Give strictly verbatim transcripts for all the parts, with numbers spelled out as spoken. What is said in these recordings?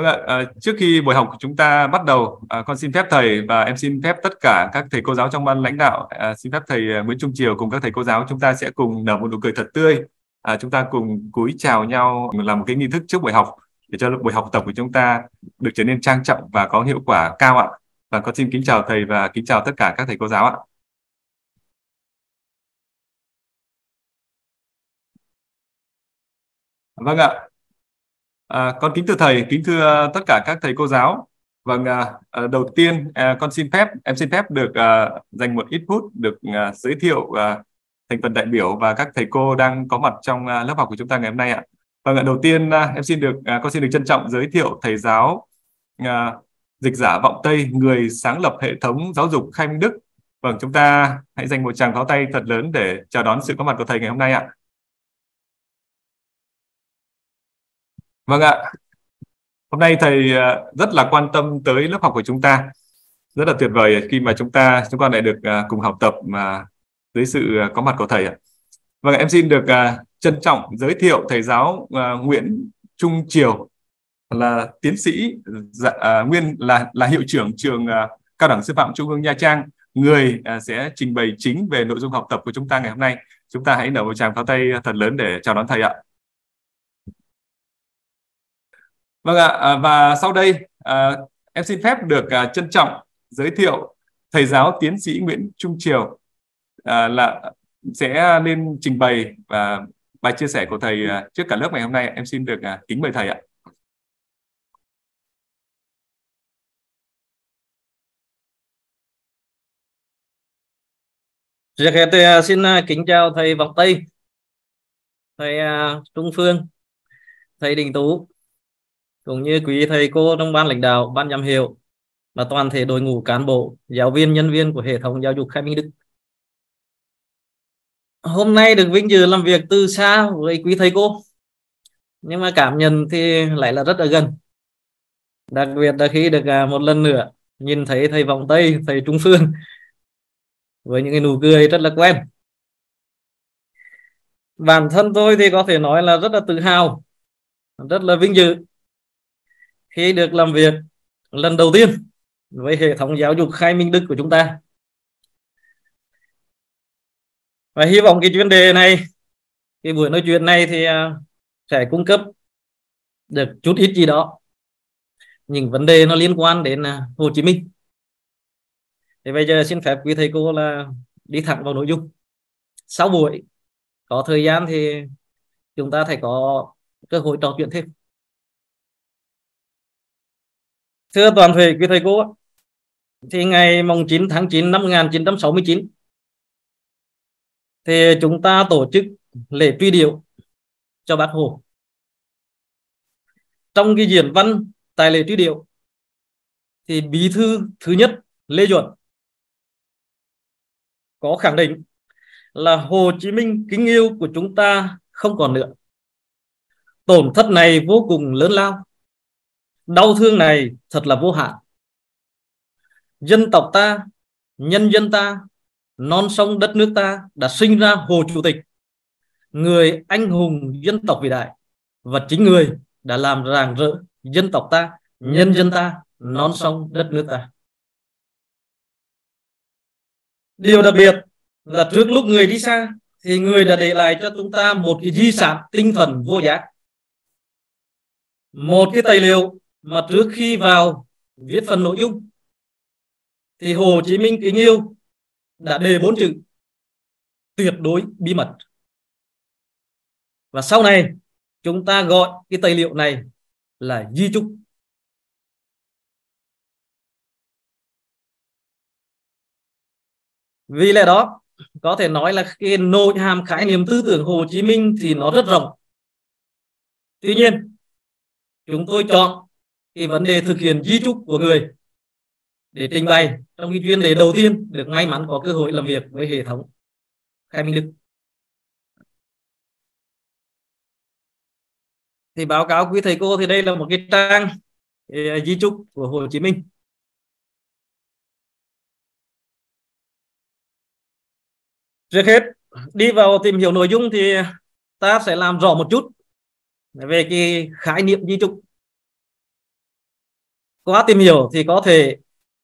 Vâng ạ, à, trước khi buổi học của chúng ta bắt đầu, à, con xin phép thầy và em xin phép tất cả các thầy cô giáo trong ban lãnh đạo, à, xin phép thầy à, Nguyễn Trung Triều cùng các thầy cô giáo chúng ta sẽ cùng nở một nụ cười thật tươi. À, chúng ta cùng cúi chào nhau làm một cái nghi thức trước buổi học để cho buổi học tập của chúng ta được trở nên trang trọng và có hiệu quả cao ạ. Và con xin kính chào thầy và kính chào tất cả các thầy cô giáo ạ. Vâng ạ. À, con kính thưa thầy, kính thưa tất cả các thầy cô giáo. Vâng, à, à, đầu tiên à, con xin phép, em xin phép được à, dành một ít phút được à, giới thiệu à, thành phần đại biểu và các thầy cô đang có mặt trong à, lớp học của chúng ta ngày hôm nay ạ. Vâng ạ, đầu tiên à, em xin được, à, con xin được trân trọng giới thiệu thầy giáo à, Dịch giả Vọng Tây, người sáng lập hệ thống giáo dục Khai Minh Đức. Vâng, chúng ta hãy dành một tràng pháo tay thật lớn để chào đón sự có mặt của thầy ngày hôm nay ạ. Vâng ạ. Hôm nay thầy à, rất là quan tâm tới lớp học của chúng ta. Rất là tuyệt vời khi mà chúng ta chúng con lại được à, cùng học tập mà dưới sự à, có mặt của thầy ạ. Vâng, em xin được à, trân trọng giới thiệu thầy giáo à, Nguyễn Trung Triều, là tiến sĩ, dạ, à, nguyên là là hiệu trưởng trường à, Cao đẳng Sư phạm Trung ương Nha Trang, người à, sẽ trình bày chính về nội dung học tập của chúng ta ngày hôm nay. Chúng ta hãy nở một tràng pháo tay thật lớn để chào đón thầy ạ. Vâng ạ, à, và sau đây à, em xin phép được à, trân trọng giới thiệu thầy giáo tiến sĩ Nguyễn Trung Triều à, là sẽ lên trình bày và bài chia sẻ của thầy à, trước cả lớp ngày hôm nay. Em xin được à, kính mời thầy ạ. Trước hết thì à, xin à, kính chào thầy Vọng Tây, thầy à, Trung Phương, thầy Đình Tú, cũng như quý thầy cô trong ban lãnh đạo, ban giám hiệu và toàn thể đội ngũ cán bộ, giáo viên, nhân viên của hệ thống giáo dục Khai Minh Đức. Hôm nay được vinh dự làm việc từ xa với quý thầy cô, nhưng mà cảm nhận thì lại là rất là gần. Đặc biệt là khi được à, một lần nữa nhìn thấy thầy Vọng Tây, thầy Trung Phương với những cái nụ cười rất là quen. Bản thân tôi thì có thể nói là rất là tự hào, rất là vinh dự khi được làm việc lần đầu tiên với hệ thống giáo dục Khai Minh Đức của chúng ta. Và hy vọng cái chuyên đề này, cái buổi nói chuyện này thì sẽ cung cấp được chút ít gì đó những vấn đề nó liên quan đến Hồ Chí Minh. Thì bây giờ xin phép quý thầy cô là đi thẳng vào nội dung. Sau buổi có thời gian thì chúng ta phải có cơ hội trò chuyện thêm. Thưa toàn thể quý thầy cô, thì ngày chín tháng chín năm một nghìn chín trăm sáu mươi chín thì chúng ta tổ chức lễ truy điệu cho Bác Hồ. Trong cái diễn văn tại lễ truy điệu thì bí thư thứ nhất Lê Duẩn có khẳng định là Hồ Chí Minh kính yêu của chúng ta không còn nữa. Tổn thất này vô cùng lớn lao, đau thương này thật là vô hạn. Dân tộc ta, nhân dân ta, non sông đất nước ta đã sinh ra Hồ Chủ tịch, người anh hùng dân tộc vĩ đại, và chính người đã làm rạng rỡ dân tộc ta, nhân dân ta, non sông đất nước ta. Điều đặc biệt là trước lúc người đi xa thì người đã để lại cho chúng ta một cái di sản tinh thần vô giá. Một cái tài liệu mà trước khi vào viết phần nội dung thì Hồ Chí Minh kính yêu đã đề bốn chữ: tuyệt đối bí mật. Và sau này chúng ta gọi cái tài liệu này là di chúc. Vì lẽ đó có thể nói là cái nội hàm khái niệm tư tưởng Hồ Chí Minh thì nó rất rộng. Tuy nhiên chúng tôi chọn cái vấn đề thực hiện di chúc của người để trình bày trong cái chuyên đề đầu tiên được may mắn có cơ hội làm việc với hệ thống Khai Minh Đức. Thì báo cáo quý thầy cô thì đây là một cái trang di chúc của Hồ Chí Minh. Trước hết đi vào tìm hiểu nội dung thì ta sẽ làm rõ một chút về cái khái niệm di chúc. Qua tìm hiểu thì có thể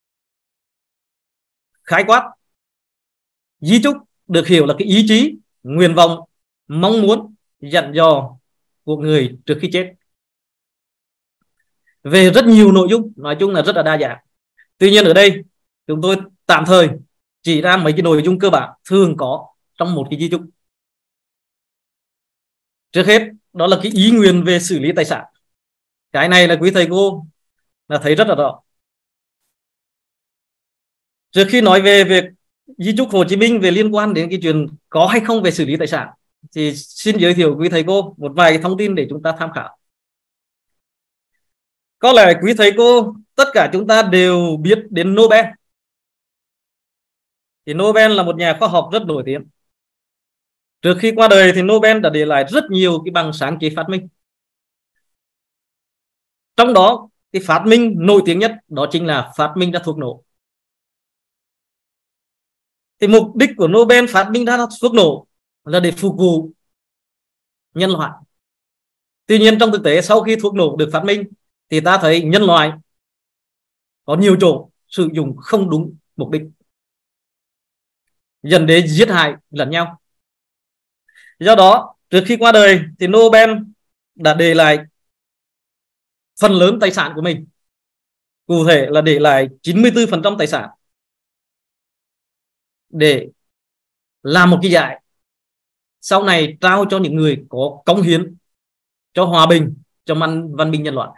khái quát di chúc được hiểu là cái ý chí, nguyện vọng, mong muốn, dặn dò của người trước khi chết về rất nhiều nội dung, nói chung là rất là đa dạng. Tuy nhiên ở đây chúng tôi tạm thời chỉ ra mấy cái nội dung cơ bản thường có trong một cái di chúc. Trước hết đó là cái ý nguyện về xử lý tài sản. Cái này là quý thầy cô là thấy rất là rõ. Trước khi nói về việc di chúc Hồ Chí Minh về liên quan đến cái chuyện có hay không về xử lý tài sản thì xin giới thiệu quý thầy cô một vài thông tin để chúng ta tham khảo. Có lẽ quý thầy cô tất cả chúng ta đều biết đến Nobel. Thì Nobel là một nhà khoa học rất nổi tiếng. Trước khi qua đời thì Nobel đã để lại rất nhiều cái bằng sáng chế phát minh. Trong đó cái phát minh nổi tiếng nhất đó chính là phát minh ra thuốc nổ. Thì mục đích của Nobel phát minh ra thuốc nổ là để phục vụ nhân loại. Tuy nhiên trong thực tế sau khi thuốc nổ được phát minh thì ta thấy nhân loại có nhiều chỗ sử dụng không đúng mục đích, dẫn đến giết hại lẫn nhau. Do đó trước khi qua đời thì Nobel đã để lại phần lớn tài sản của mình, cụ thể là để lại chín mươi tư phần trăm tài sản để làm một cái giải sau này trao cho những người có cống hiến cho hòa bình, cho văn, văn minh nhân loại.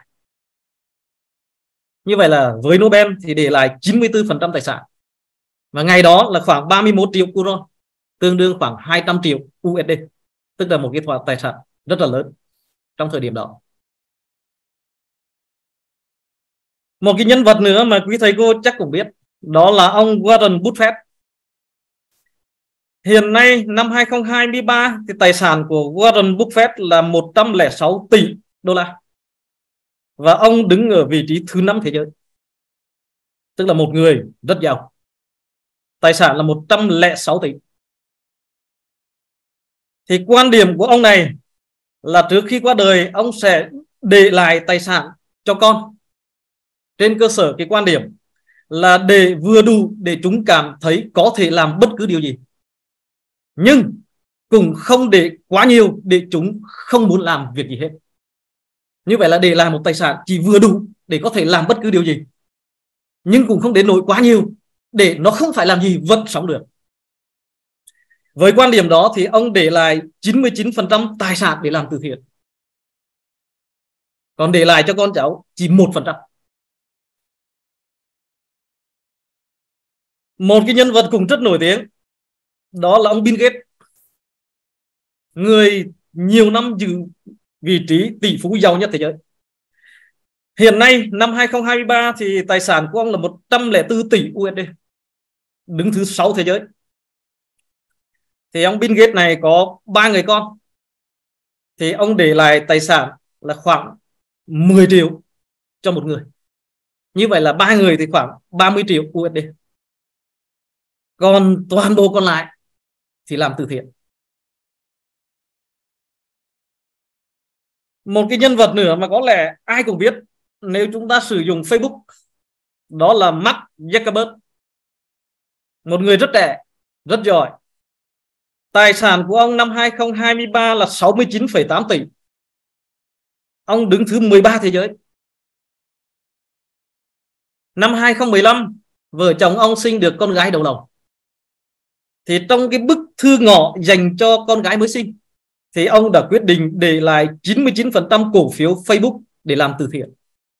Như vậy là với Nobel thì để lại chín mươi tư phần trăm tài sản. Và ngày đó là khoảng ba mươi mốt triệu euro, tương đương khoảng hai trăm triệu u ét đê, tức là một cái tài sản rất là lớn trong thời điểm đó. Một cái nhân vật nữa mà quý thầy cô chắc cũng biết, đó là ông Warren Buffett. Hiện nay năm hai không hai ba thì tài sản của Warren Buffett là một trăm lẻ sáu tỷ đô la. Và ông đứng ở vị trí thứ năm thế giới. Tức là một người rất giàu. Tài sản là một trăm lẻ sáu tỷ. Thì quan điểm của ông này là trước khi qua đời ông sẽ để lại tài sản cho con, trên cơ sở cái quan điểm là để vừa đủ để chúng cảm thấy có thể làm bất cứ điều gì, nhưng cũng không để quá nhiều để chúng không muốn làm việc gì hết. Như vậy là để lại một tài sản chỉ vừa đủ để có thể làm bất cứ điều gì, nhưng cũng không đến nỗi quá nhiều để nó không phải làm gì vẫn sống được. Với quan điểm đó thì ông để lại chín mươi chín phần trăm tài sản để làm từ thiện, còn để lại cho con cháu chỉ một phần trăm. Một cái nhân vật cũng rất nổi tiếng đó là ông Bill Gates, người nhiều năm giữ vị trí tỷ phú giàu nhất thế giới. Hiện nay năm hai không hai ba thì tài sản của ông là một trăm lẻ bốn tỷ u ét đê, đứng thứ sáu thế giới. Thì ông Bill Gates này có ba người con, thì ông để lại tài sản là khoảng mười triệu cho một người. Như vậy là ba người thì khoảng ba mươi triệu u ét đê. Còn toàn bộ còn lại thì làm từ thiện. Một cái nhân vật nữa mà có lẽ ai cũng biết nếu chúng ta sử dụng Facebook, đó là Mark Zuckerberg. Một người rất trẻ, rất giỏi. Tài sản của ông năm hai không hai ba là sáu mươi chín phẩy tám tỷ. Ông đứng thứ mười ba thế giới. Năm hai không một năm, vợ chồng ông sinh được con gái đầu lòng. Thì trong cái bức thư ngỏ dành cho con gái mới sinh thì ông đã quyết định để lại chín mươi chín phần trăm cổ phiếu Facebook để làm từ thiện.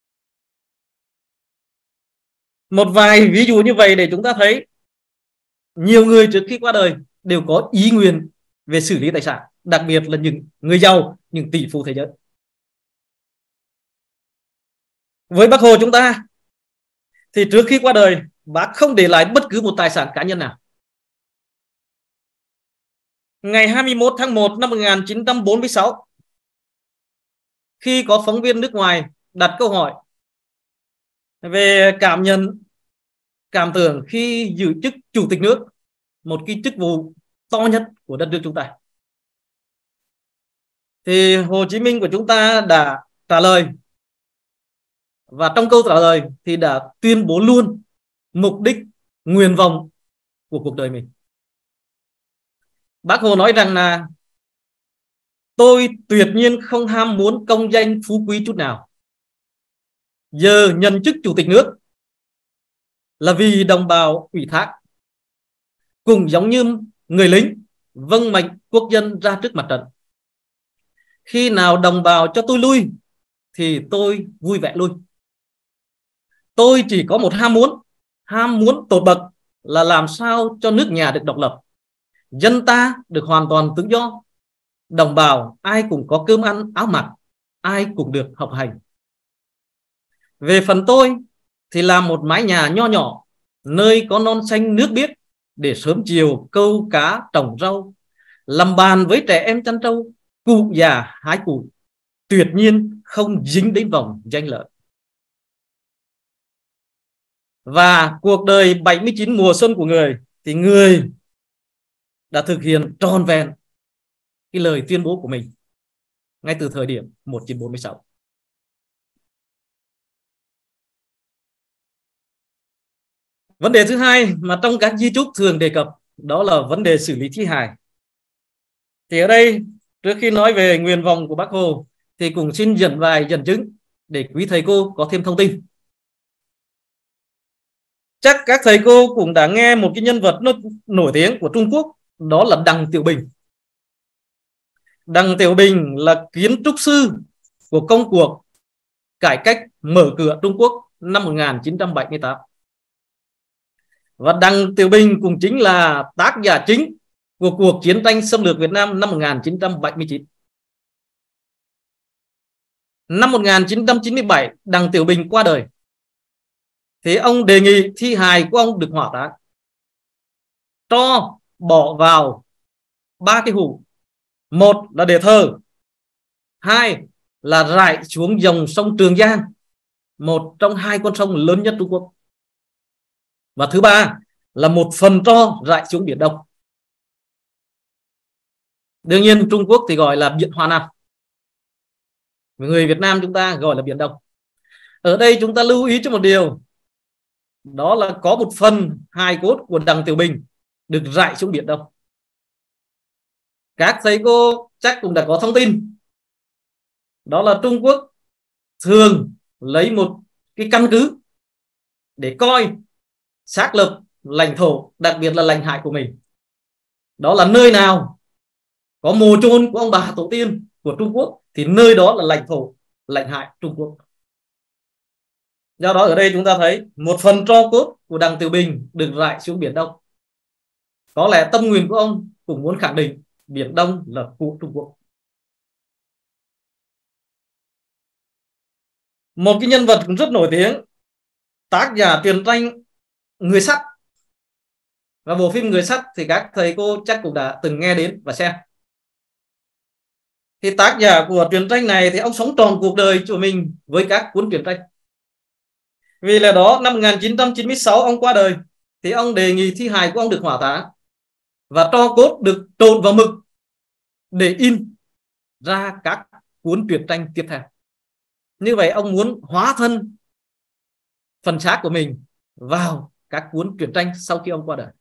Một vài ví dụ như vậy để chúng ta thấy nhiều người trước khi qua đời đều có ý nguyện về xử lý tài sản, đặc biệt là những người giàu, những tỷ phú thế giới. Với Bác Hồ chúng ta thì trước khi qua đời bác không để lại bất cứ một tài sản cá nhân nào. Ngày hai mươi mốt tháng một năm một nghìn chín trăm bốn mươi sáu, khi có phóng viên nước ngoài đặt câu hỏi về cảm nhận, cảm tưởng khi giữ chức chủ tịch nước, một cái chức vụ to nhất của đất nước chúng ta, thì Hồ Chí Minh của chúng ta đã trả lời và trong câu trả lời thì đã tuyên bố luôn mục đích, nguyện vọng của cuộc đời mình. Bác Hồ nói rằng là tôi tuyệt nhiên không ham muốn công danh phú quý chút nào. Giờ nhận chức chủ tịch nước là vì đồng bào ủy thác, cũng giống như người lính vâng mệnh quốc dân ra trước mặt trận. Khi nào đồng bào cho tôi lui thì tôi vui vẻ lui. Tôi chỉ có một ham muốn, ham muốn tột bậc là làm sao cho nước nhà được độc lập, dân ta được hoàn toàn tự do, đồng bào ai cũng có cơm ăn áo mặc, ai cũng được học hành. Về phần tôi thì làm một mái nhà nho nhỏ, nơi có non xanh nước biếc để sớm chiều câu cá trồng rau, làm bàn với trẻ em chăn trâu, cụ già hái củi, tuyệt nhiên không dính đến vòng danh lợi. Và cuộc đời bảy mươi chín mùa xuân của người thì người đã thực hiện trọn vẹn cái lời tuyên bố của mình ngay từ thời điểm một nghìn chín trăm bốn mươi sáu. Vấn đề thứ hai mà trong các di chúc thường đề cập đó là vấn đề xử lý thi hài. Thì ở đây trước khi nói về nguyện vọng của Bác Hồ thì cũng xin dẫn vài dẫn chứng để quý thầy cô có thêm thông tin. Chắc các thầy cô cũng đã nghe một cái nhân vật nổi tiếng của Trung Quốc, đó là Đặng Tiểu Bình. Đặng Tiểu Bình là kiến trúc sư của công cuộc cải cách mở cửa Trung Quốc năm một nghìn chín trăm bảy mươi tám. Và Đặng Tiểu Bình cũng chính là tác giả chính của cuộc chiến tranh xâm lược Việt Nam năm một nghìn chín trăm bảy mươi chín. Năm một nghìn chín trăm chín mươi bảy, Đặng Tiểu Bình qua đời. Thế ông đề nghị thi hài của ông được hỏa táng, cho bỏ vào ba cái hũ. Một là để thờ, hai là rải xuống dòng sông Trường Giang, một trong hai con sông lớn nhất Trung Quốc, và thứ ba là một phần tro rải xuống Biển Đông. Đương nhiên Trung Quốc thì gọi là Biển Hoa Nam, người Việt Nam chúng ta gọi là Biển Đông. Ở đây chúng ta lưu ý cho một điều, đó là có một phần hài cốt của Đặng Tiểu Bình được rải xuống Biển Đông. Các thầy cô chắc cũng đã có thông tin, đó là Trung Quốc thường lấy một cái căn cứ để coi xác lập lãnh thổ, đặc biệt là lãnh hải của mình, đó là nơi nào có mồ chôn của ông bà tổ tiên của Trung Quốc thì nơi đó là lãnh thổ, lãnh hải Trung Quốc. Do đó ở đây chúng ta thấy một phần tro cốt của Đặng Tiểu Bình được rải xuống Biển Đông. Có lẽ tâm nguyện của ông cũng muốn khẳng định Biển Đông là của Trung Quốc. Một cái nhân vật cũng rất nổi tiếng, tác giả truyện tranh Người Sắt. Và bộ phim Người Sắt thì các thầy cô chắc cũng đã từng nghe đến và xem. Thì tác giả của truyện tranh này thì ông sống trọn cuộc đời của mình với các cuốn truyện tranh. Vì lẽ đó năm một nghìn chín trăm chín mươi sáu ông qua đời thì ông đề nghị thi hài của ông được hỏa táng và tro cốt được trộn vào mực để in ra các cuốn truyện tranh tiếp theo. Như vậy ông muốn hóa thân phần xác của mình vào các cuốn truyện tranh sau khi ông qua đời.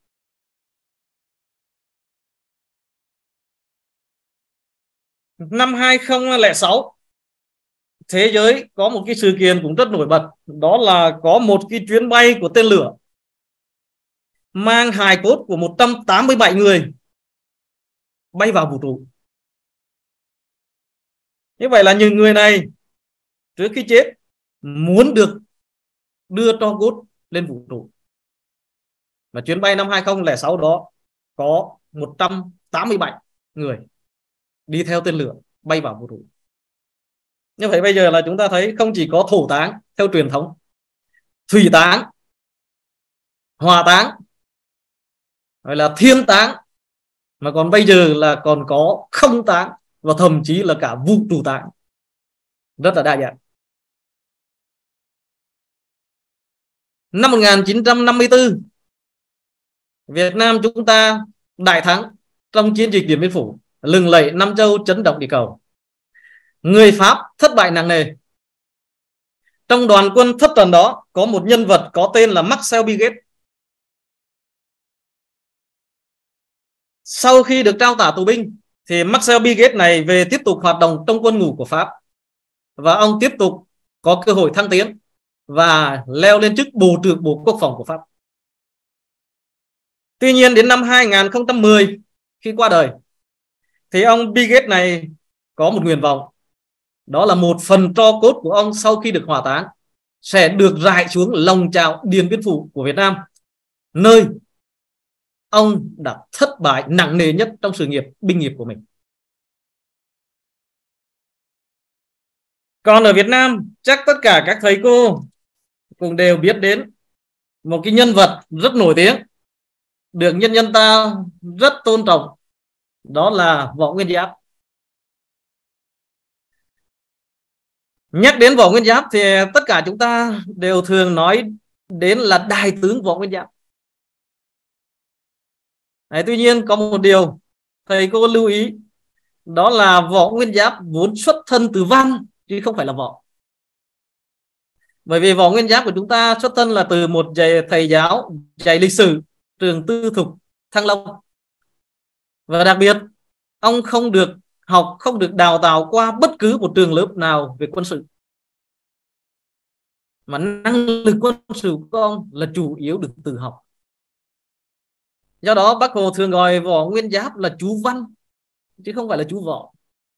Năm hai nghìn không trăm lẻ sáu, thế giới có một cái sự kiện cũng rất nổi bật, đó là có một cái chuyến bay của tên lửa mang hài cốt của một trăm tám mươi bảy người bay vào vũ trụ. Như vậy là những người này trước khi chết muốn được đưa tro cốt lên vũ trụ. Và chuyến bay năm hai nghìn không trăm lẻ sáu đó có một trăm tám mươi bảy người đi theo tên lửa bay vào vũ trụ. Như vậy bây giờ là chúng ta thấy không chỉ có thổ táng theo truyền thống, thủy táng, hỏa táng, gọi là thiên táng, mà còn bây giờ là còn có không táng và thậm chí là cả vũ trụ táng, rất là đa dạng. Năm một nghìn chín trăm năm mươi tư, Việt Nam chúng ta đại thắng trong chiến dịch Điện Biên Phủ, lừng lẫy Nam Châu, chấn động địa cầu. Người Pháp thất bại nặng nề. Trong đoàn quân thất trận đó có một nhân vật có tên là Marcel Piguet. Sau khi được trao tả tù binh thì Marcel Piguet này về tiếp tục hoạt động trong quân ngũ của Pháp, và ông tiếp tục có cơ hội thăng tiến và leo lên chức Bộ trưởng Bộ Quốc phòng của Pháp. Tuy nhiên đến năm hai nghìn không trăm mười, khi qua đời, thì ông Piguet này có một nguyện vọng, đó là một phần tro cốt của ông sau khi được hỏa táng sẽ được rải xuống lòng chảo Điện Biên Phủ của Việt Nam, nơi ông đã thất bại nặng nề nhất trong sự nghiệp binh nghiệp của mình. Còn ở Việt Nam, chắc tất cả các thầy cô cũng đều biết đến một cái nhân vật rất nổi tiếng, được nhân dân ta rất tôn trọng, đó là Võ Nguyên Giáp. Nhắc đến Võ Nguyên Giáp thì tất cả chúng ta đều thường nói đến là Đại tướng Võ Nguyên Giáp. Đấy, tuy nhiên có một điều thầy cô lưu ý, đó là Võ Nguyên Giáp vốn xuất thân từ văn chứ không phải là võ. Bởi vì Võ Nguyên Giáp của chúng ta xuất thân là từ một thầy giáo dạy lịch sử trường tư thục Thăng Long, và đặc biệt ông không được học, không được đào tạo qua bất cứ một trường lớp nào về quân sự, mà năng lực quân sự của ông là chủ yếu được tự học. Do đó Bác Hồ thường gọi Võ Nguyên Giáp là chú văn chứ không phải là chú võ.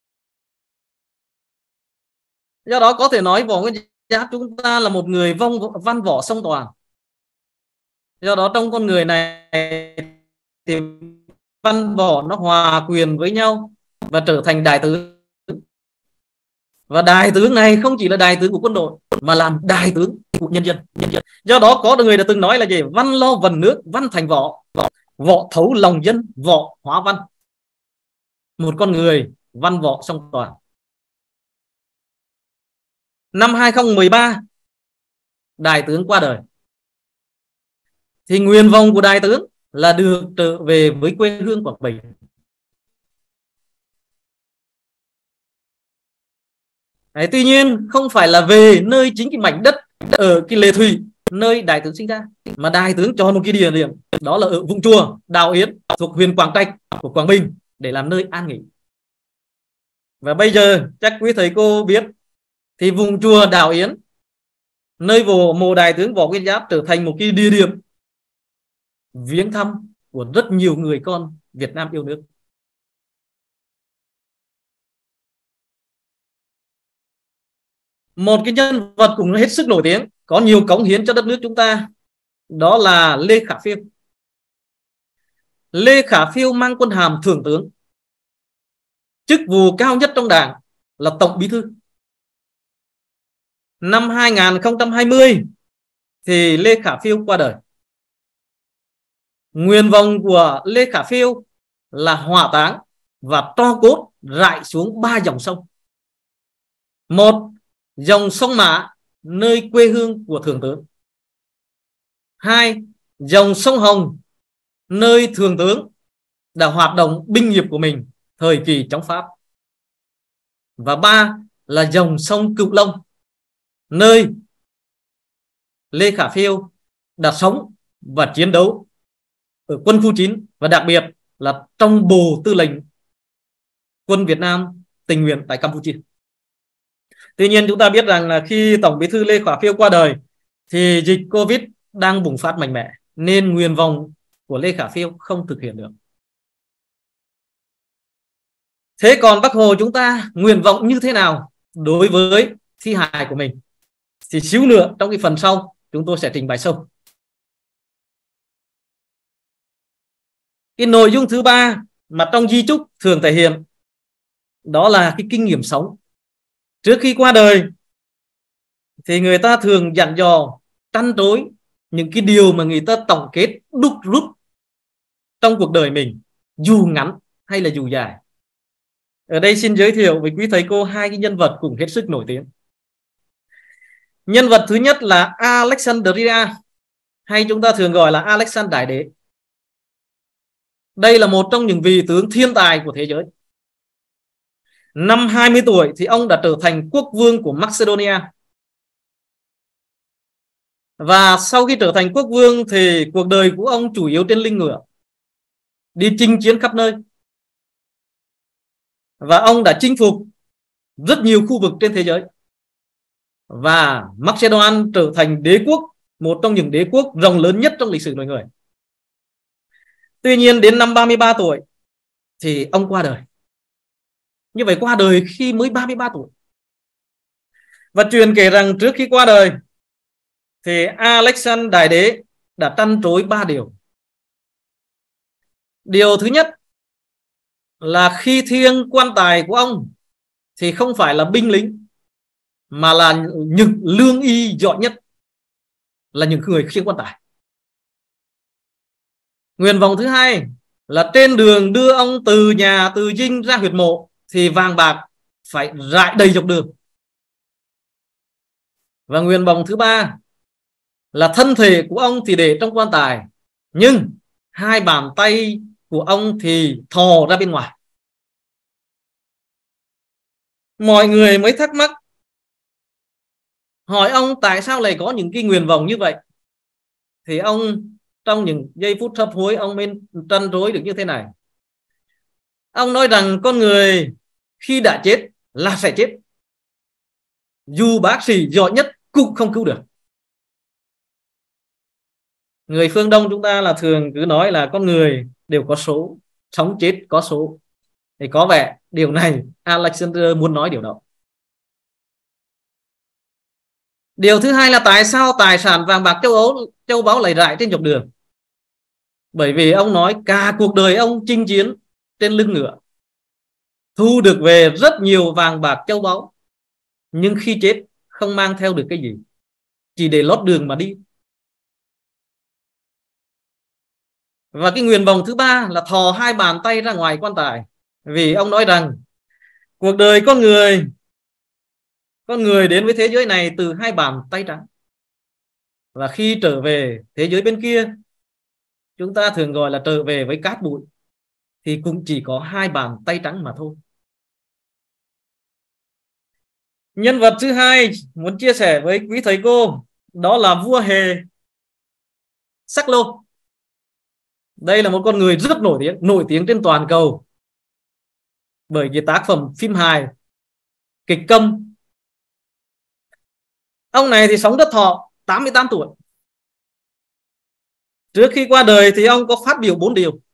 Do đó có thể nói Võ Nguyên Giáp chúng ta là một người vong văn võ song toàn. Do đó trong con người này thì văn võ nó hòa quyền với nhau và trở thành đại tướng. Và đại tướng này không chỉ là đại tướng của quân đội mà làm đại tướng của nhân dân. Do đó có người đã từng nói là gì? Văn lo vần nước, văn thành võ, võ thấu lòng dân, võ hóa văn. Một con người văn võ song toàn. Năm hai nghìn không trăm mười ba, đại tướng qua đời. Thì nguyện vọng của đại tướng là được trở về với quê hương Quảng Bình. Đấy, tuy nhiên không phải là về nơi chính cái mảnh đất ở cái Lệ Thủy nơi đại tướng sinh ra, mà đại tướng chọn một cái địa điểm, đó là ở Vũng Chùa, Đào Yến thuộc huyện Quảng Trạch của Quảng Bình để làm nơi an nghỉ. Và bây giờ chắc quý thầy cô biết thì Vũng Chùa, Đào Yến, nơi mộ mộ đại tướng Võ Nguyên Giáp trở thành một cái địa điểm viếng thăm của rất nhiều người con Việt Nam yêu nước. Một cái nhân vật cũng hết sức nổi tiếng, có nhiều cống hiến cho đất nước chúng ta, đó là Lê Khả Phiêu. Lê Khả Phiêu mang quân hàm thượng tướng, chức vụ cao nhất trong Đảng là Tổng Bí thư. Năm hai nghìn không trăm hai mươi thì Lê Khả Phiêu qua đời. Nguyện vọng của Lê Khả Phiêu là hỏa táng và tro cốt rải xuống ba dòng sông. Một, dòng sông Mã, nơi quê hương của thượng tướng. Hai, dòng sông Hồng, nơi thượng tướng đã hoạt động binh nghiệp của mình thời kỳ chống Pháp. Và ba là dòng sông Cửu Long, nơi Lê Khả Phiêu đã sống và chiến đấu ở quân khu chín, và đặc biệt là trong Bộ Tư lệnh quân Việt Nam tình nguyện tại Campuchia. Tuy nhiên chúng ta biết rằng là khi Tổng Bí thư Lê Khả Phiêu qua đời thì dịch Covid đang bùng phát mạnh mẽ, nên nguyện vọng của Lê Khả Phiêu không thực hiện được. Thế còn Bác Hồ chúng ta nguyện vọng như thế nào đối với thi hài của mình thì xíu nữa trong cái phần sau chúng tôi sẽ trình bày sâu. Cái nội dung thứ ba mà trong di chúc thường thể hiện đó là cái kinh nghiệm sống. Trước khi qua đời thì người ta thường dặn dò trăn trối những cái điều mà người ta tổng kết đúc rút trong cuộc đời mình, dù ngắn hay là dù dài. Ở đây xin giới thiệu với quý thầy cô hai cái nhân vật cũng hết sức nổi tiếng. Nhân vật thứ nhất là Alexandria, hay chúng ta thường gọi là Alexander Đại Đế. Đây là một trong những vị tướng thiên tài của thế giới. Năm hai mươi tuổi thì ông đã trở thành quốc vương của Macedonia. Và sau khi trở thành quốc vương thì cuộc đời của ông chủ yếu trên lưng ngựa, đi chinh chiến khắp nơi. Và ông đã chinh phục rất nhiều khu vực trên thế giới. Và Macedon trở thành đế quốc, một trong những đế quốc rộng lớn nhất trong lịch sử loài người. Tuy nhiên đến năm ba mươi ba tuổi thì ông qua đời. Như vậy qua đời khi mới ba mươi ba tuổi. Và truyền kể rằng trước khi qua đời thì Alexander Đại Đế đã trăn trối ba điều. Điều thứ nhất là khi thiêng quan tài của ông thì không phải là binh lính, mà là những lương y giỏi nhất, là những người khiêng quan tài. Nguyện vọng thứ hai là trên đường đưa ông từ nhà từ dinh ra huyệt mộ thì vàng bạc phải rải đầy dọc đường. Và nguyện vọng thứ ba là thân thể của ông thì để trong quan tài, nhưng hai bàn tay của ông thì thò ra bên ngoài. Mọi người mới thắc mắc, hỏi ông tại sao lại có những cái nguyện vọng như vậy. Thì ông trong những giây phút hấp hối, ông mới trăn trối được như thế này. Ông nói rằng con người khi đã chết là sẽ chết, dù bác sĩ giỏi nhất cũng không cứu được. Người phương Đông chúng ta là thường cứ nói là con người đều có số, sống chết có số. Thì có vẻ điều này Alexander muốn nói điều đó. Điều thứ hai là tại sao tài sản vàng bạc châu Âu, châu báu lại rải trên dọc đường. Bởi vì ông nói cả cuộc đời ông chinh chiến trên lưng ngựa, thu được về rất nhiều vàng bạc châu báu, nhưng khi chết không mang theo được cái gì, chỉ để lót đường mà đi. Và cái nguyện vọng thứ ba là thò hai bàn tay ra ngoài quan tài, vì ông nói rằng cuộc đời con người con người đến với thế giới này từ hai bàn tay trắng, và khi trở về thế giới bên kia, chúng ta thường gọi là trở về với cát bụi, thì cũng chỉ có hai bàn tay trắng mà thôi. Nhân vật thứ hai muốn chia sẻ với quý thầy cô đó là vua hề Sắc Lô. Đây là một con người rất nổi tiếng, nổi tiếng trên toàn cầu bởi cái tác phẩm phim hài, kịch câm. Ông này thì sống rất thọ, tám mươi tám tuổi. Trước khi qua đời thì ông có phát biểu bốn điều.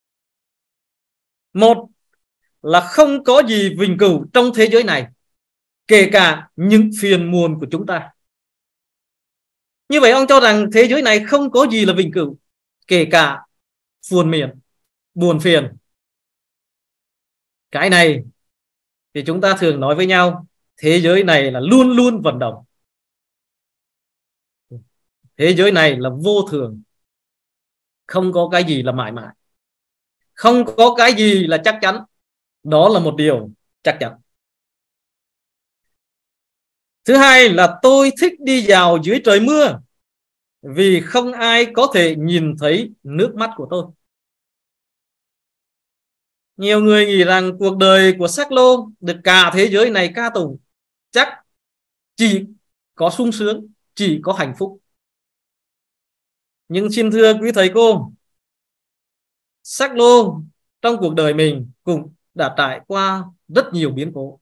Một là không có gì vĩnh cửu trong thế giới này, kể cả những phiền muộn của chúng ta. Như vậy ông cho rằng thế giới này không có gì là vĩnh cửu, kể cả phiền miền, buồn phiền. Cái này thì chúng ta thường nói với nhau, thế giới này là luôn luôn vận động. Thế giới này là vô thường, không có cái gì là mãi mãi, không có cái gì là chắc chắn. Đó là một điều chắc chắn. Thứ hai là tôi thích đi dạo dưới trời mưa, vì không ai có thể nhìn thấy nước mắt của tôi. Nhiều người nghĩ rằng cuộc đời của Sắc Lô được cả thế giới này ca tụng, chắc chỉ có sung sướng, chỉ có hạnh phúc. Nhưng xin thưa quý thầy cô, Sắc Lô trong cuộc đời mình cũng đã trải qua rất nhiều biến cố.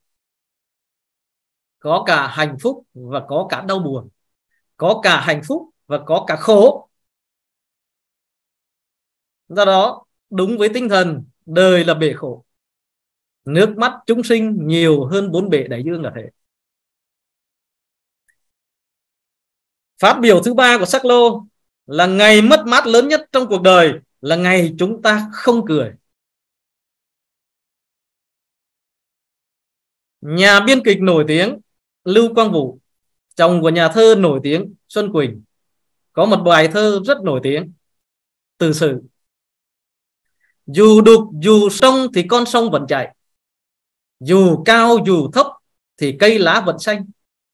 Có cả hạnh phúc và có cả đau buồn, có cả hạnh phúc và có cả khổ. Do đó, đúng với tinh thần đời là bể khổ, nước mắt chúng sinh nhiều hơn bốn bể đại dương là thế. Phát biểu thứ ba của Sắc Lô là ngày mất mát lớn nhất trong cuộc đời là ngày chúng ta không cười. Nhà biên kịch nổi tiếng Lưu Quang Vũ, chồng của nhà thơ nổi tiếng Xuân Quỳnh, có một bài thơ rất nổi tiếng, Từ Sự. Dù đục dù sông thì con sông vẫn chảy, dù cao dù thấp thì cây lá vẫn xanh.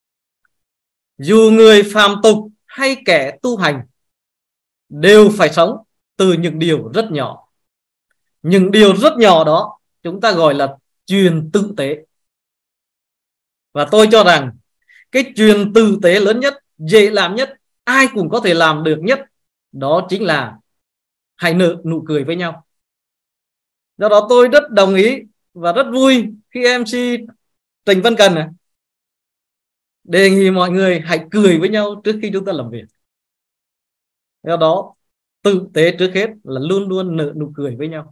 Dù người phàm tục hay kẻ tu hành đều phải sống từ những điều rất nhỏ. Những điều rất nhỏ đó chúng ta gọi là truyền tử tế. Và tôi cho rằng cái truyền tử tế lớn nhất, dễ làm nhất, ai cũng có thể làm được nhất, đó chính là hãy nở nụ cười với nhau. Do đó tôi rất đồng ý và rất vui khi em xê Trịnh Văn Cần đề nghị mọi người hãy cười với nhau trước khi chúng ta làm việc. Do đó tử tế trước hết là luôn luôn nở nụ cười với nhau.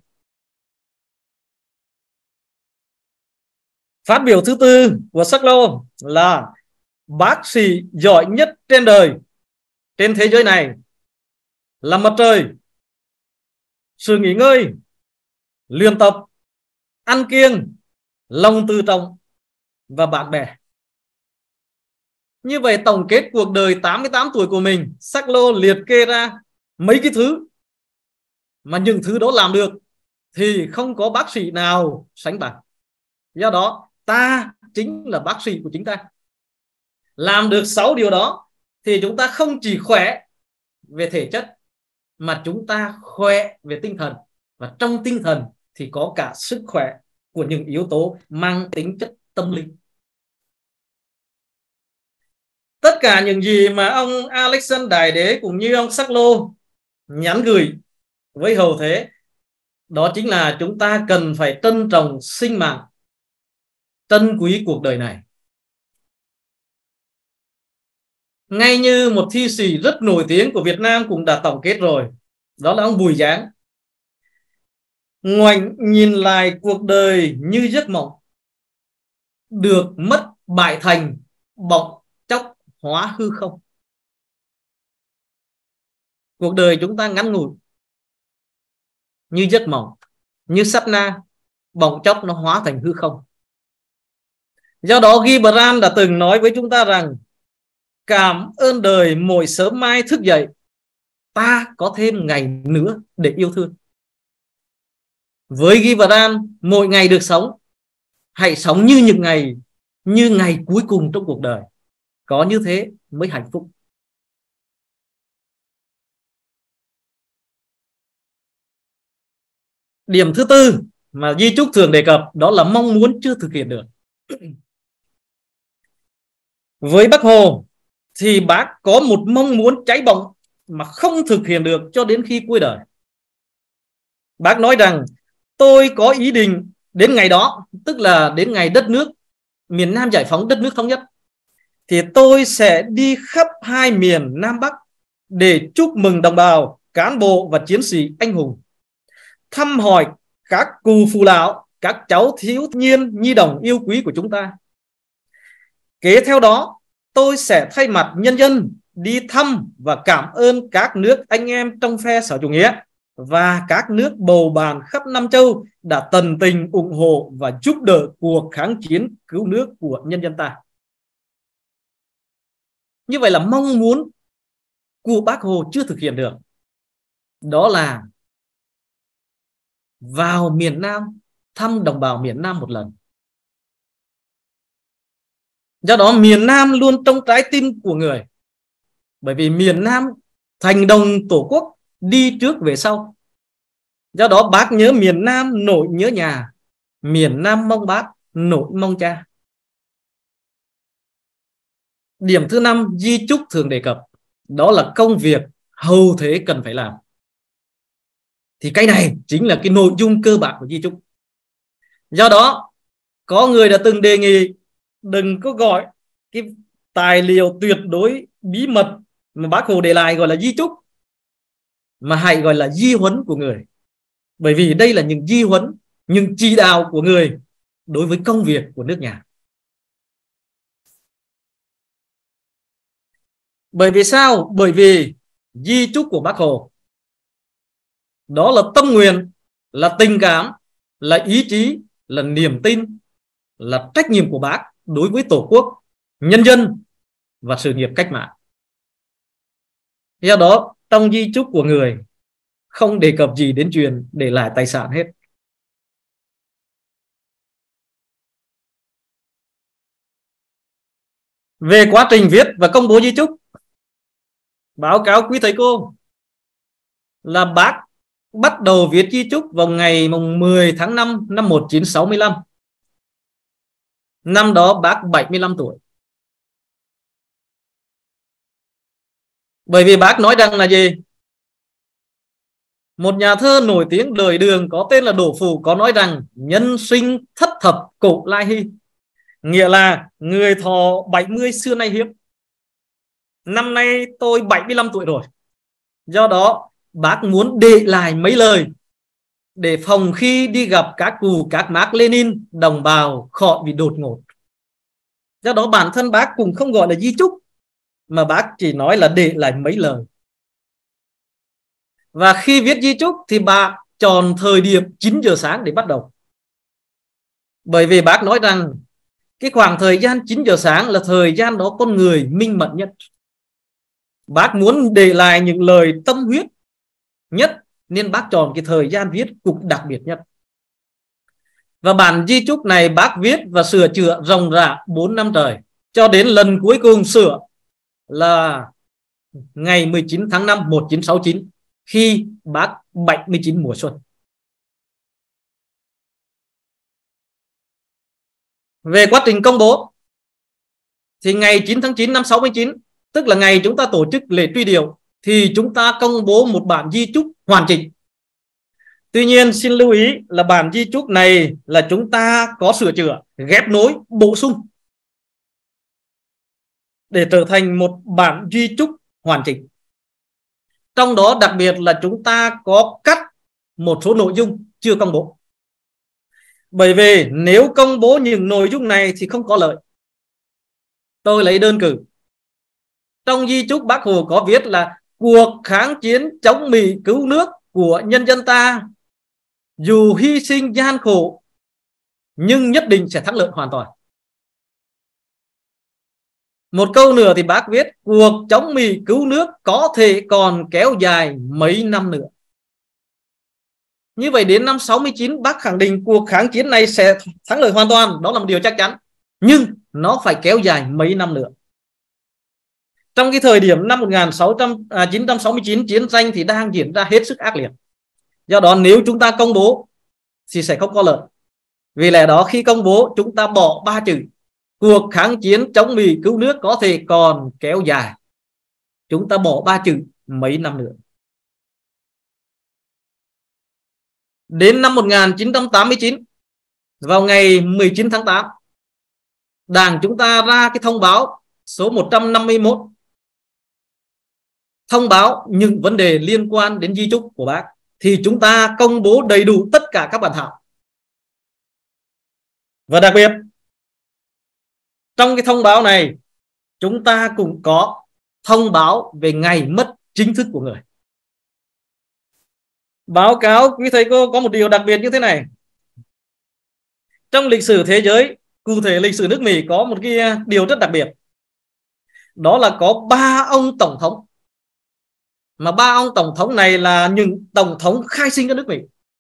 Phát biểu thứ tư của Sackler là bác sĩ giỏi nhất trên đời, trên thế giới này là mặt trời, sự nghỉ ngơi, luyện tập, ăn kiêng, lòng tự trọng và bạn bè. Như vậy tổng kết cuộc đời tám mươi tám tuổi của mình, Sackler liệt kê ra mấy cái thứ mà những thứ đó làm được thì không có bác sĩ nào sánh bằng. Do đó ta chính là bác sĩ của chúng ta. Làm được sáu điều đó thì chúng ta không chỉ khỏe về thể chất mà chúng ta khỏe về tinh thần, và trong tinh thần thì có cả sức khỏe của những yếu tố mang tính chất tâm linh. Tất cả những gì mà ông Alexander Đại Đế cũng như ông Sackler nhắn gửi với hậu thế, đó chính là chúng ta cần phải trân trọng sinh mạng, trân quý cuộc đời này. Ngay như một thi sĩ rất nổi tiếng của Việt Nam cũng đã tổng kết rồi, đó là ông Bùi Giáng. Ngoảnh nhìn lại cuộc đời như giấc mộng, được mất bại thành, bỗng chốc hóa hư không. Cuộc đời chúng ta ngắn ngủi như giấc mộng, như sát na, bỗng chốc nó hóa thành hư không. Do đó Gibran đã từng nói với chúng ta rằng cảm ơn đời mỗi sớm mai thức dậy, ta có thêm ngày nữa để yêu thương. Với Gibran, mỗi ngày được sống, hãy sống như những ngày, như ngày cuối cùng trong cuộc đời. Có như thế mới hạnh phúc. Điểm thứ tư mà di chúc thường đề cập đó là mong muốn chưa thực hiện được. Với Bác Hồ thì bác có một mong muốn cháy bỏng mà không thực hiện được cho đến khi cuối đời. Bác nói rằng tôi có ý định đến ngày đó, tức là đến ngày đất nước miền Nam giải phóng, đất nước thống nhất, thì tôi sẽ đi khắp hai miền Nam Bắc để chúc mừng đồng bào, cán bộ và chiến sĩ anh hùng, thăm hỏi các cụ phụ lão, các cháu thiếu niên nhi đồng yêu quý của chúng ta. Kế theo đó, tôi sẽ thay mặt nhân dân đi thăm và cảm ơn các nước anh em trong phe xã chủ nghĩa và các nước bầu bàn khắp Nam Châu đã tận tình ủng hộ và giúp đỡ cuộc kháng chiến cứu nước của nhân dân ta. Như vậy là mong muốn của Bác Hồ chưa thực hiện được, đó là vào miền Nam thăm đồng bào miền Nam một lần. Do đó miền Nam luôn trong trái tim của người, bởi vì miền Nam thành đồng tổ quốc, đi trước về sau. Do đó bác nhớ miền Nam nỗi nhớ nhà, miền Nam mong bác nỗi mong cha. Điểm thứ năm di chúc thường đề cập đó là công việc hậu thế cần phải làm. Thì cái này chính là cái nội dung cơ bản của di chúc. Do đó có người đã từng đề nghị đừng có gọi cái tài liệu tuyệt đối bí mật mà Bác Hồ để lại gọi là di chúc, mà hãy gọi là di huấn của người. Bởi vì đây là những di huấn, những chỉ đạo của người đối với công việc của nước nhà. Bởi vì sao? Bởi vì di chúc của Bác Hồ đó là tâm nguyện, là tình cảm, là ý chí, là niềm tin, là trách nhiệm của bác đối với Tổ quốc, nhân dân và sự nghiệp cách mạng. Do đó trong di chúc của người không đề cập gì đến chuyện để lại tài sản hết. Về quá trình viết và công bố di chúc, báo cáo quý thầy cô là bác bắt đầu viết di chúc vào ngày mười tháng năm năm một nghìn chín trăm sáu mươi lăm. Năm đó bác bảy mươi lăm tuổi. Bởi vì bác nói rằng là gì? Một nhà thơ nổi tiếng đời Đường có tên là Đỗ Phủ có nói rằng nhân sinh thất thập cổ lai hy, nghĩa là người thọ bảy mươi xưa nay hiếm. Năm nay tôi bảy mươi lăm tuổi rồi, do đó bác muốn để lại mấy lời để phòng khi đi gặp các cụ, các Mác Lênin, đồng bào khỏi bị đột ngột. Do đó bản thân bác cũng không gọi là di chúc, mà bác chỉ nói là để lại mấy lời. Và khi viết di chúc thì bà chọn thời điểm chín giờ sáng để bắt đầu. Bởi vì bác nói rằng cái khoảng thời gian chín giờ sáng là thời gian đó con người minh mẫn nhất. Bác muốn để lại những lời tâm huyết nhất, nên bác chọn cái thời gian viết cũng đặc biệt nhất. Và bản di chúc này bác viết và sửa chữa ròng rã bốn năm trời, cho đến lần cuối cùng sửa là ngày mười chín tháng năm một nghìn chín trăm sáu mươi chín, khi bác bảy mươi chín mùa xuân. Về quá trình công bố thì ngày chín tháng chín năm sáu mươi chín, tức là ngày chúng ta tổ chức lễ truy điệu, thì chúng ta công bố một bản di chúc hoàn chỉnh. Tuy nhiên xin lưu ý là bản di chúc này là chúng ta có sửa chữa, ghép nối, bổ sung để trở thành một bản di chúc hoàn chỉnh. Trong đó đặc biệt là chúng ta có cắt một số nội dung chưa công bố. Bởi vì nếu công bố những nội dung này thì không có lợi. Tôi lấy đơn cử. Trong di chúc Bác Hồ có viết là cuộc kháng chiến chống Mỹ cứu nước của nhân dân ta dù hy sinh gian khổ nhưng nhất định sẽ thắng lợi hoàn toàn. Một câu nữa thì bác viết cuộc chống Mỹ cứu nước có thể còn kéo dài mấy năm nữa. Như vậy đến năm sáu mươi chín bác khẳng định cuộc kháng chiến này sẽ thắng lợi hoàn toàn, đó là một điều chắc chắn, nhưng nó phải kéo dài mấy năm nữa. Trong cái thời điểm năm một nghìn chín trăm sáu mươi chín chiến tranh thì đang diễn ra hết sức ác liệt. Do đó nếu chúng ta công bố thì sẽ không có lợi. Vì lẽ đó khi công bố chúng ta bỏ ba chữ cuộc kháng chiến chống Mỹ cứu nước có thể còn kéo dài. Chúng ta bỏ ba chữ mấy năm nữa. Đến năm một nghìn chín trăm tám mươi chín, vào ngày mười chín tháng tám, Đảng chúng ta ra cái thông báo số một trăm năm mươi mốt, thông báo những vấn đề liên quan đến di chúc của bác. Thì chúng ta công bố đầy đủ tất cả các bản thảo. Và đặc biệt trong cái thông báo này chúng ta cũng có thông báo về ngày mất chính thức của người. Báo cáo quý thầy cô có một điều đặc biệt như thế này. Trong lịch sử thế giới, cụ thể lịch sử nước Mỹ, có một cái điều rất đặc biệt. Đó là có ba ông tổng thống. Mà ba ông tổng thống này là những tổng thống khai sinh ở nước Mỹ.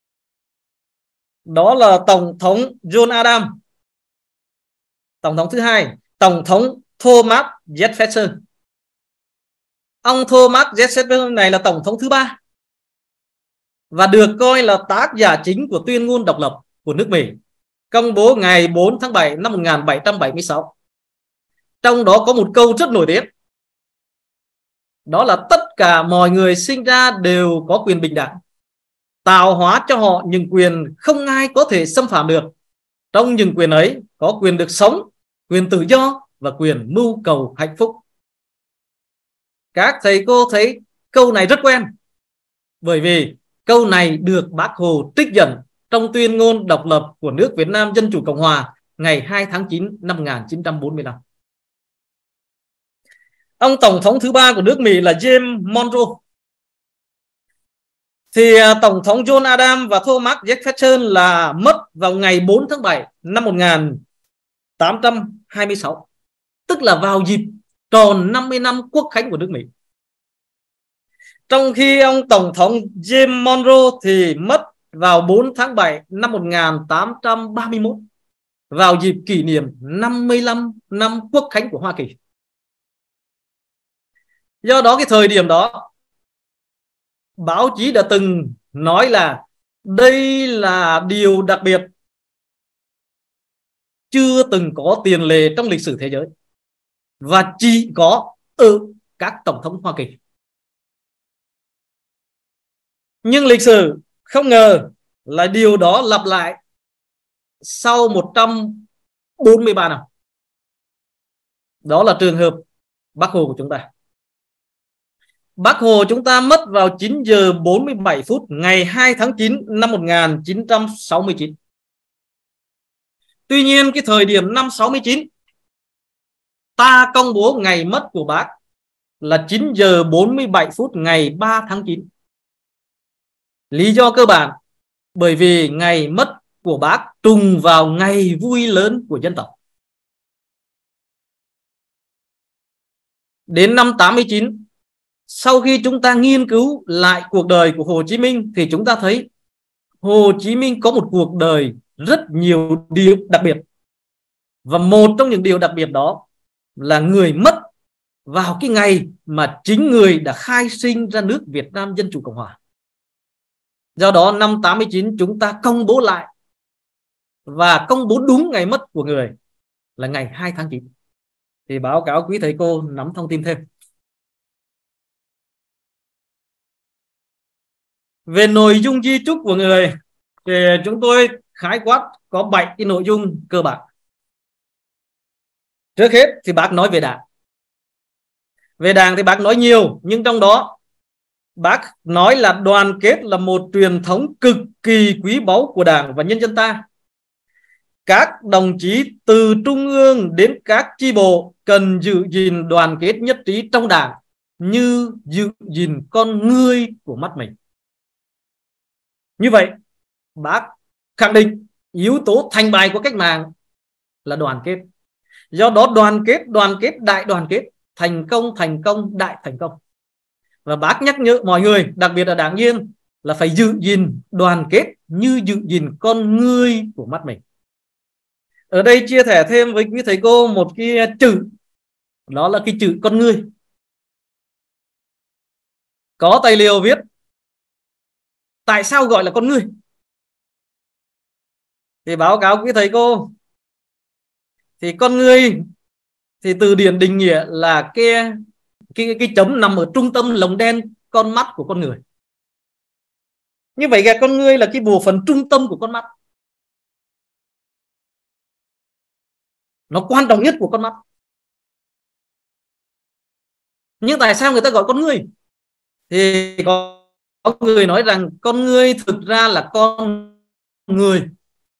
Đó là tổng thống John Adams, tổng thống thứ hai, tổng thống Thomas Jefferson. Ông Thomas Jefferson này là tổng thống thứ ba và được coi là tác giả chính của tuyên ngôn độc lập của nước Mỹ, công bố ngày bốn tháng bảy năm một nghìn bảy trăm bảy mươi sáu. Trong đó có một câu rất nổi tiếng. Đó là tất cả mọi người sinh ra đều có quyền bình đẳng, tạo hóa cho họ những quyền không ai có thể xâm phạm được. Trong những quyền ấy có quyền được sống, quyền tự do và quyền mưu cầu hạnh phúc. Các thầy cô thấy câu này rất quen, bởi vì câu này được Bác Hồ trích dẫn trong tuyên ngôn độc lập của nước Việt Nam Dân Chủ Cộng Hòa ngày hai tháng chín năm một nghìn chín trăm bốn mươi lăm. Ông tổng thống thứ ba của nước Mỹ là James Monroe. Thì tổng thống John Adams và Thomas Jefferson là mất vào ngày bốn tháng bảy năm một nghìn tám trăm hai mươi sáu, tức là vào dịp tròn năm mươi năm quốc khánh của nước Mỹ. Trong khi ông tổng thống James Monroe thì mất vào bốn tháng bảy năm một nghìn tám trăm ba mươi mốt, vào dịp kỷ niệm năm mươi lăm năm quốc khánh của Hoa Kỳ. Do đó cái thời điểm đó, báo chí đã từng nói là đây là điều đặc biệt chưa từng có tiền lệ trong lịch sử thế giới và chỉ có ở các tổng thống Hoa Kỳ. Nhưng lịch sử không ngờ là điều đó lặp lại sau một trăm bốn mươi ba năm. Đó là trường hợp Bác Hồ của chúng ta. Bác Hồ chúng ta mất vào chín giờ bốn mươi bảy phút ngày hai tháng chín năm một nghìn chín trăm sáu mươi chín. Tuy nhiên cái thời điểm năm sáu mươi chín, ta công bố ngày mất của bác là chín giờ bốn mươi bảy phút ngày ba tháng chín. Lý do cơ bản bởi vì ngày mất của bác trùng vào ngày vui lớn của dân tộc. Đến năm tám mươi chín, sau khi chúng ta nghiên cứu lại cuộc đời của Hồ Chí Minh thì chúng ta thấy Hồ Chí Minh có một cuộc đời rất nhiều điều đặc biệt. Và một trong những điều đặc biệt đó là người mất vào cái ngày mà chính người đã khai sinh ra nước Việt Nam Dân Chủ Cộng Hòa. Do đó năm tám mươi chín chúng ta công bố lại và công bố đúng ngày mất của người là ngày hai tháng chín. Thì báo cáo quý thầy cô nắm thông tin thêm. Về nội dung di chúc của người thì chúng tôi khái quát có bảy cái nội dung cơ bản. Trước hết thì bác nói về Đảng. Về Đảng thì bác nói nhiều, nhưng trong đó bác nói là đoàn kết là một truyền thống cực kỳ quý báu của Đảng và nhân dân ta. Các đồng chí từ trung ương đến các chi bộ cần giữ gìn đoàn kết nhất trí trong Đảng như giữ gìn con ngươi của mắt mình. Như vậy, bác khẳng định yếu tố thành bại của cách mạng là đoàn kết. Do đó đoàn kết, đoàn kết, đại đoàn kết, thành công, thành công, đại thành công. Và bác nhắc nhở mọi người, đặc biệt là đảng viên, là phải giữ gìn đoàn kết như giữ gìn con ngươi của mắt mình. Ở đây chia sẻ thêm với quý thầy cô một cái chữ, đó là cái chữ con ngươi. Có tài liệu viết tại sao gọi là con ngươi. Thì báo cáo quý thầy cô, thì con ngươi thì từ điển định nghĩa là cái cái cái chấm nằm ở trung tâm lồng đen con mắt của con người. Như vậy cái con ngươi là cái bộ phận trung tâm của con mắt, nó quan trọng nhất của con mắt. Nhưng tại sao người ta gọi con ngươi? Thì có, có người nói rằng con ngươi thực ra là con người.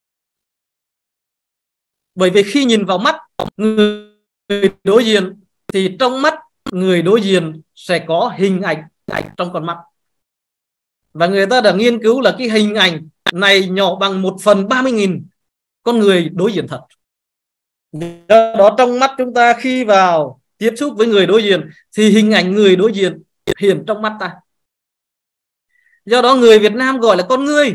Bởi vì khi nhìn vào mắt người đối diện thì trong mắt người đối diện sẽ có hình ảnh trong con mắt. Và người ta đã nghiên cứu là cái hình ảnh này nhỏ bằng một phần ba mươi nghìn con người đối diện thật. Do đó trong mắt chúng ta khi vào tiếp xúc với người đối diện thì hình ảnh người đối diện hiện trong mắt ta. Do đó người Việt Nam gọi là con ngươi.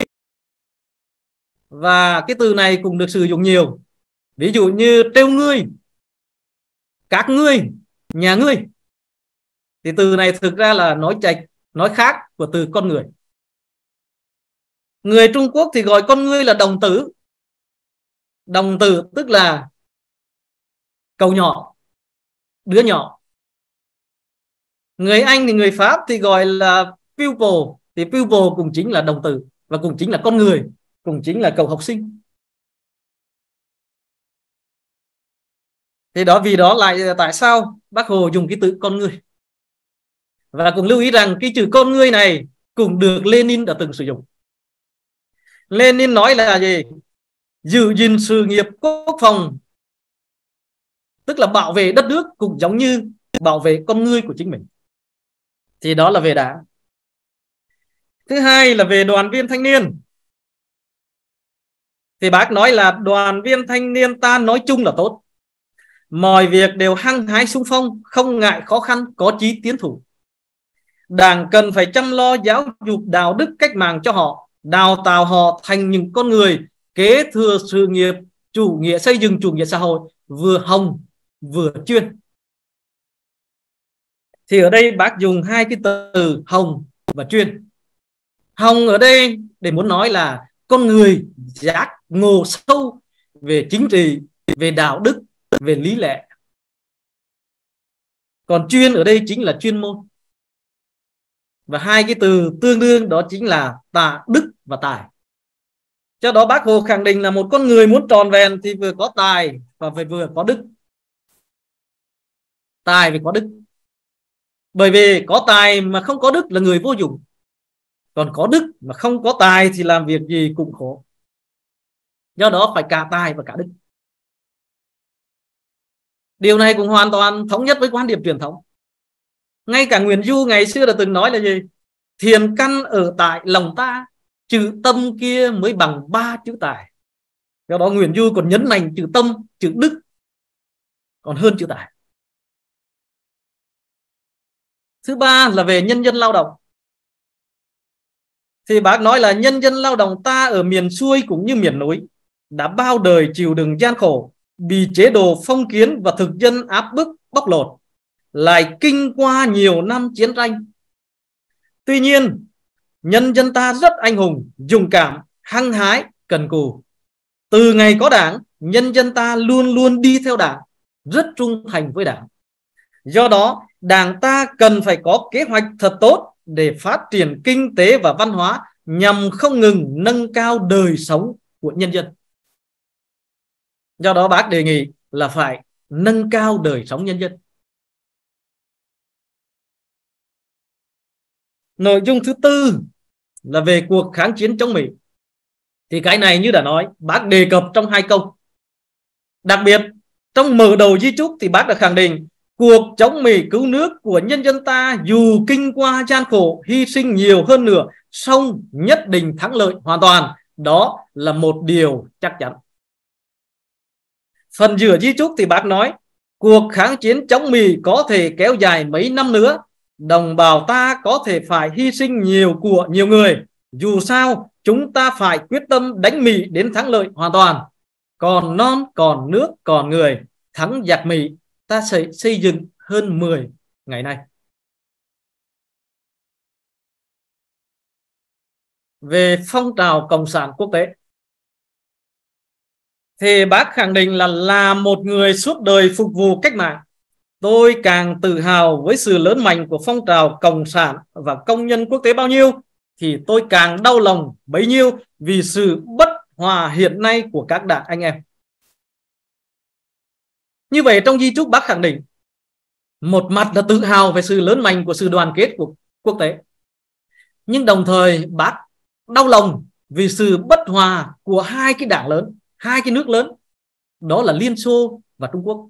Và cái từ này cũng được sử dụng nhiều. Ví dụ như trêu ngươi, các ngươi, nhà ngươi. Thì từ này thực ra là nói chạch, nói khác của từ con người. Người Trung Quốc thì gọi con ngươi là đồng tử. Đồng tử tức là cậu nhỏ, đứa nhỏ. Người Anh thì người Pháp thì gọi là pupil. Thì pupil cũng chính là đồng tử và cũng chính là con người, cũng chính là cậu học sinh. Thì đó vì đó lại tại sao Bác Hồ dùng cái từ con người. Và cũng lưu ý rằng cái chữ con người này cũng được Lenin đã từng sử dụng. Lenin nói là gì? Giữ gìn sự nghiệp quốc phòng, tức là bảo vệ đất nước cũng giống như bảo vệ con người của chính mình. Thì đó là về Đảng. Thứ hai là về đoàn viên thanh niên. Thì bác nói là đoàn viên thanh niên ta nói chung là tốt. Mọi việc đều hăng hái xung phong, không ngại khó khăn, có chí tiến thủ. Đảng cần phải chăm lo giáo dục đạo đức cách mạng cho họ, đào tạo họ thành những con người kế thừa sự nghiệp chủ nghĩa xây dựng chủ nghĩa xã hội vừa hồng vừa chuyên. Thì ở đây bác dùng hai cái từ hồng và chuyên. Hồng ở đây để muốn nói là con người giác ngộ sâu về chính trị, về đạo đức, về lý lẽ. Còn chuyên ở đây chính là chuyên môn. Và hai cái từ tương đương đó chính là tạ, đức và tài. Do đó Bác Hồ khẳng định là một con người muốn tròn vẹn thì vừa có tài và phải vừa có đức. Tài phải có đức. Bởi vì có tài mà không có đức là người vô dụng. Còn có đức mà không có tài thì làm việc gì cũng khổ. Do đó phải cả tài và cả đức. Điều này cũng hoàn toàn thống nhất với quan điểm truyền thống. Ngay cả Nguyễn Du ngày xưa đã từng nói là gì? Thiền căn ở tại lòng ta, chữ tâm kia mới bằng ba chữ tài. Do đó Nguyễn Du còn nhấn mạnh chữ tâm, chữ đức còn hơn chữ tài. Thứ ba là về nhân dân lao động. Thì Bác nói là nhân dân lao động ta ở miền xuôi cũng như miền núi đã bao đời chịu đựng gian khổ, bị chế độ phong kiến và thực dân áp bức bóc lột, lại kinh qua nhiều năm chiến tranh. Tuy nhiên, nhân dân ta rất anh hùng, dũng cảm, hăng hái, cần cù. Từ ngày có Đảng, nhân dân ta luôn luôn đi theo Đảng, rất trung thành với Đảng. Do đó, Đảng ta cần phải có kế hoạch thật tốt để phát triển kinh tế và văn hóa nhằm không ngừng nâng cao đời sống của nhân dân. Do đó Bác đề nghị là phải nâng cao đời sống nhân dân. Nội dung thứ tư là về cuộc kháng chiến chống Mỹ. Thì cái này như đã nói, Bác đề cập trong hai câu. Đặc biệt, trong mở đầu di chúc thì Bác đã khẳng định cuộc chống Mỹ cứu nước của nhân dân ta dù kinh qua gian khổ, hy sinh nhiều hơn nữa, song nhất định thắng lợi hoàn toàn. Đó là một điều chắc chắn. Phần giữa di chúc thì Bác nói cuộc kháng chiến chống Mỹ có thể kéo dài mấy năm nữa, đồng bào ta có thể phải hy sinh nhiều của nhiều người. Dù sao chúng ta phải quyết tâm đánh Mỹ đến thắng lợi hoàn toàn. Còn non, còn nước, còn người, thắng giặc Mỹ ta sẽ xây dựng hơn mười ngày nay. Về phong trào cộng sản quốc tế thì Bác khẳng định là là một người suốt đời phục vụ cách mạng, tôi càng tự hào với sự lớn mạnh của phong trào cộng sản và công nhân quốc tế bao nhiêu, thì tôi càng đau lòng bấy nhiêu vì sự bất hòa hiện nay của các đảng anh em. Như vậy trong di chúc Bác khẳng định một mặt là tự hào về sự lớn mạnh của sự đoàn kết của quốc tế, nhưng đồng thời Bác đau lòng vì sự bất hòa của hai cái đảng lớn, hai cái nước lớn, đó là Liên Xô và Trung Quốc.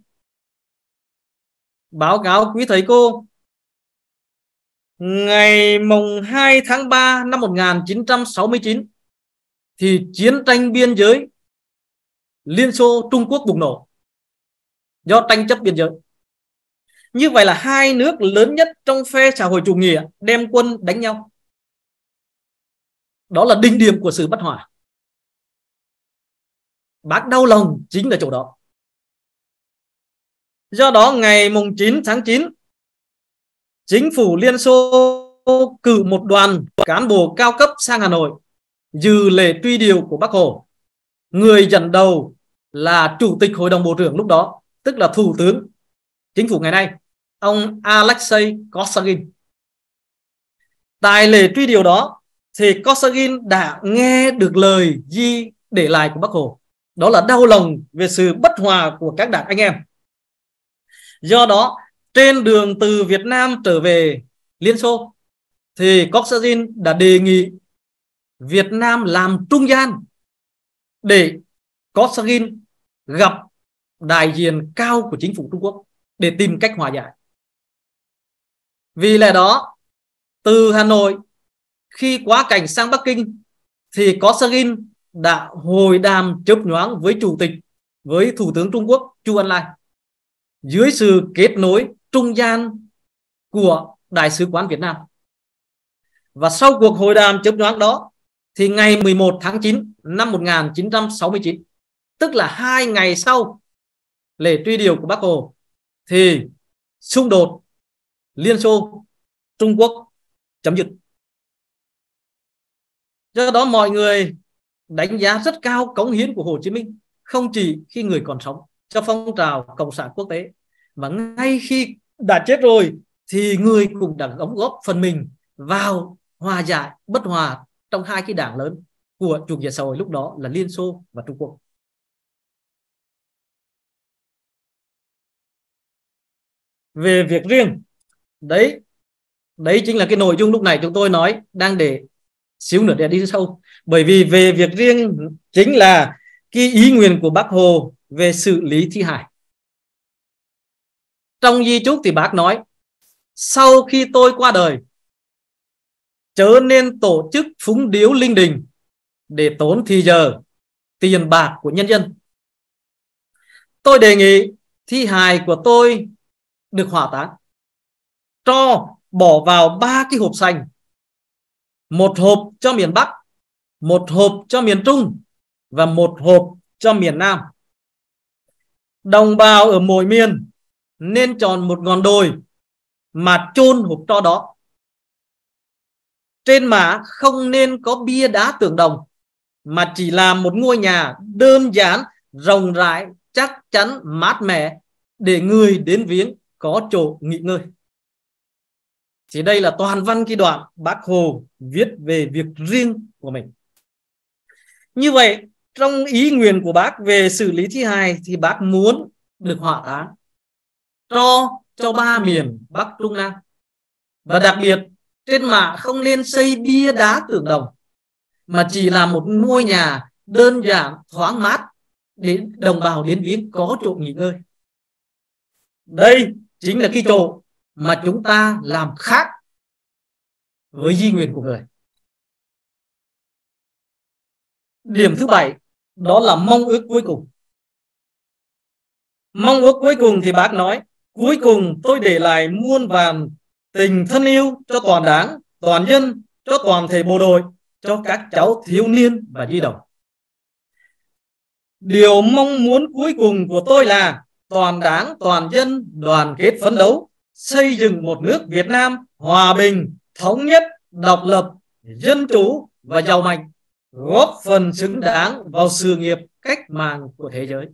Báo cáo quý thầy cô, ngày mùng hai tháng ba năm một nghìn chín trăm sáu mươi chín thì chiến tranh biên giới Liên Xô Trung Quốc bùng nổ do tranh chấp biên giới. Như vậy là hai nước lớn nhất trong phe xã hội chủ nghĩa đem quân đánh nhau. Đó là đỉnh điểm của sự bất hòa. Bác đau lòng chính là chỗ đó. Do đó ngày mùng chín tháng chín, chính phủ Liên Xô cử một đoàn cán bộ cao cấp sang Hà Nội dự lễ truy điệu của Bác Hồ. Người dẫn đầu là Chủ tịch Hội đồng Bộ trưởng lúc đó, tức là Thủ tướng Chính phủ ngày nay, ông Alexei Kosygin. Tại lễ truy điệu đó thì Kosygin đã nghe được lời di để lại của Bác Hồ, đó là đau lòng về sự bất hòa của các đảng anh em. Do đó trên đường từ Việt Nam trở về Liên Xô thì Kosygin đã đề nghị Việt Nam làm trung gian để Kosygin gặp đại diện cao của chính phủ Trung Quốc để tìm cách hòa giải. Vì lẽ đó từ Hà Nội khi quá cảnh sang Bắc Kinh thì Kosygin đã hội đàm chớp nhoáng với chủ tịch, với Thủ tướng Trung Quốc Chu Ân Lai dưới sự kết nối trung gian của Đại sứ quán Việt Nam. Và sau cuộc hội đàm chớp nhoáng đó thì ngày mười một tháng chín năm một nghìn chín trăm sáu mươi chín, tức là hai ngày sau lễ truy điệu của Bác Hồ, thì xung đột Liên Xô Trung Quốc chấm dứt. Do đó mọi người đánh giá rất cao cống hiến của Hồ Chí Minh, không chỉ khi người còn sống cho phong trào cộng sản quốc tế, mà ngay khi đã chết rồi thì người cũng đã đóng góp phần mình vào hòa giải bất hòa trong hai cái đảng lớn của chủ nghĩa xã hội lúc đó là Liên Xô và Trung Quốc. Về việc riêng, đấy đấy chính là cái nội dung lúc này chúng tôi nói đang để xíu nữa để đi sâu. Bởi vì về việc riêng chính là cái ý nguyện của Bác Hồ về xử lý thi hài. Trong di chúc thì bác nói: sau khi tôi qua đời, chớ nên tổ chức phúng điếu linh đình để tốn thì giờ, tiền bạc của nhân dân. Tôi đề nghị thi hài của tôi được hỏa táng, cho bỏ vào ba cái hộp sành, một hộp cho miền Bắc, một hộp cho miền Trung và một hộp cho miền Nam. Đồng bào ở mỗi miền nên chọn một ngọn đồi mà chôn hộp tro đó. Trên mả không nên có bia đá tượng đồng, mà chỉ làm một ngôi nhà đơn giản, rộng rãi, chắc chắn, mát mẻ để người đến viếng có chỗ nghỉ ngơi. Thì đây là toàn văn cái đoạn Bác Hồ viết về việc riêng của mình. Như vậy, trong ý nguyện của bác về xử lý thi hài thì bác muốn được hỏa táng cho cho ba miền Bắc Trung Nam. Và đặc biệt, trên mả không nên xây bia đá tượng đồng, mà chỉ là một ngôi nhà đơn giản, thoáng mát để đồng bào đến viếng có chỗ nghỉ ngơi. Đây chính là cái chỗ mà chúng ta làm khác với di nguyện của người. Điểm thứ bảy, đó là mong ước cuối cùng. Mong ước cuối cùng thì bác nói: cuối cùng tôi để lại muôn vàn tình thân yêu cho toàn đảng, toàn dân, cho toàn thể bộ đội, cho các cháu thiếu niên và nhi đồng. Điều mong muốn cuối cùng của tôi là toàn đảng, toàn dân đoàn kết phấn đấu, xây dựng một nước Việt Nam hòa bình, thống nhất, độc lập, dân chủ và giàu mạnh, góp phần xứng đáng vào sự nghiệp cách mạng của thế giới.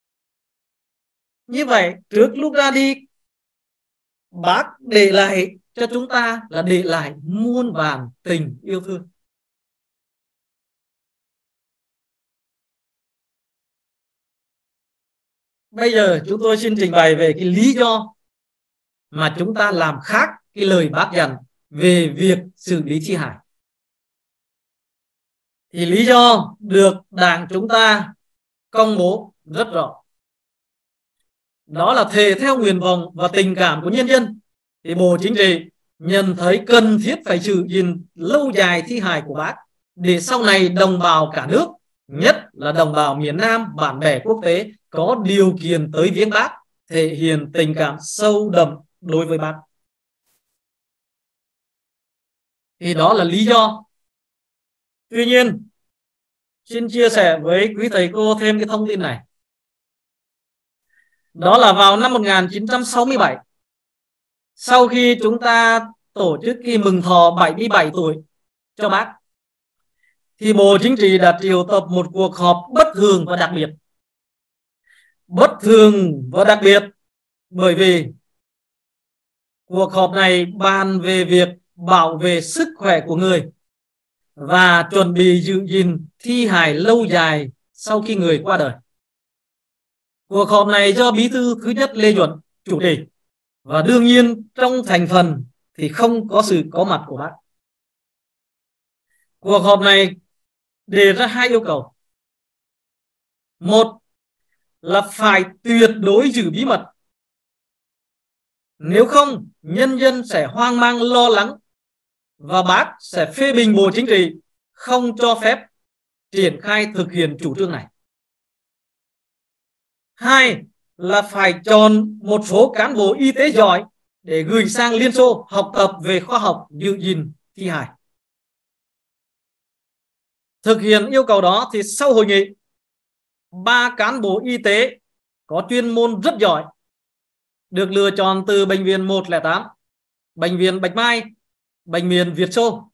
Như vậy, trước lúc ra đi, bác để lại cho chúng ta là để lại muôn vàn tình yêu thương. Bây giờ chúng tôi xin trình bày về cái lý do mà chúng ta làm khác cái lời bác dặn về việc xử lý thi hài. Thì lý do được Đảng chúng ta công bố rất rõ. Đó là thề theo nguyện vọng và tình cảm của nhân dân, thì Bộ Chính trị nhận thấy cần thiết phải giữ gìn lâu dài thi hài của bác, để sau này đồng bào cả nước, nhất là đồng bào miền Nam, bạn bè quốc tế có điều kiện tới viếng bác, thể hiện tình cảm sâu đậm đối với bác. Thì đó là lý do. Tuy nhiên, xin chia sẻ với quý thầy cô thêm cái thông tin này. Đó là vào năm một nghìn chín trăm sáu mươi bảy, sau khi chúng ta tổ chức cái mừng thọ bảy mươi bảy tuổi cho bác, thì Bộ Chính trị đã triệu tập một cuộc họp bất thường và đặc biệt. Bất thường và đặc biệt bởi vì cuộc họp này bàn về việc bảo vệ sức khỏe của người và chuẩn bị giữ gìn thi hài lâu dài sau khi người qua đời. Cuộc họp này do Bí thư thứ nhất Lê Duẩn chủ trì, và đương nhiên trong thành phần thì không có sự có mặt của bác. Cuộc họp này đề ra hai yêu cầu. Một là phải tuyệt đối giữ bí mật, nếu không nhân dân sẽ hoang mang lo lắng và bác sẽ phê bình Bộ Chính trị không cho phép triển khai thực hiện chủ trương này. Hai là phải chọn một số cán bộ y tế giỏi để gửi sang Liên Xô học tập về khoa học giữ gìn thi hài. Thực hiện yêu cầu đó thì sau hội nghị, ba cán bộ y tế có chuyên môn rất giỏi được lựa chọn từ Bệnh viện một không tám, Bệnh viện Bạch Mai, Bệnh viện Việt Xô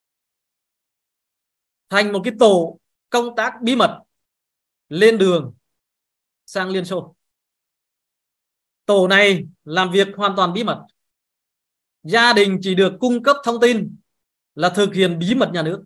thành một cái tổ công tác bí mật lên đường sang Liên Xô. Tổ này làm việc hoàn toàn bí mật. gia đình chỉ được cung cấp thông tin là thực hiện bí mật nhà nước.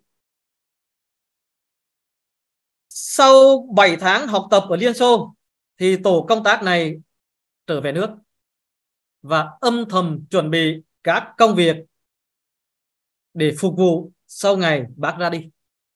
Sau bảy tháng học tập ở Liên Xô thì tổ công tác này trở về nước và âm thầm chuẩn bị các công việc để phục vụ sau ngày bác ra đi.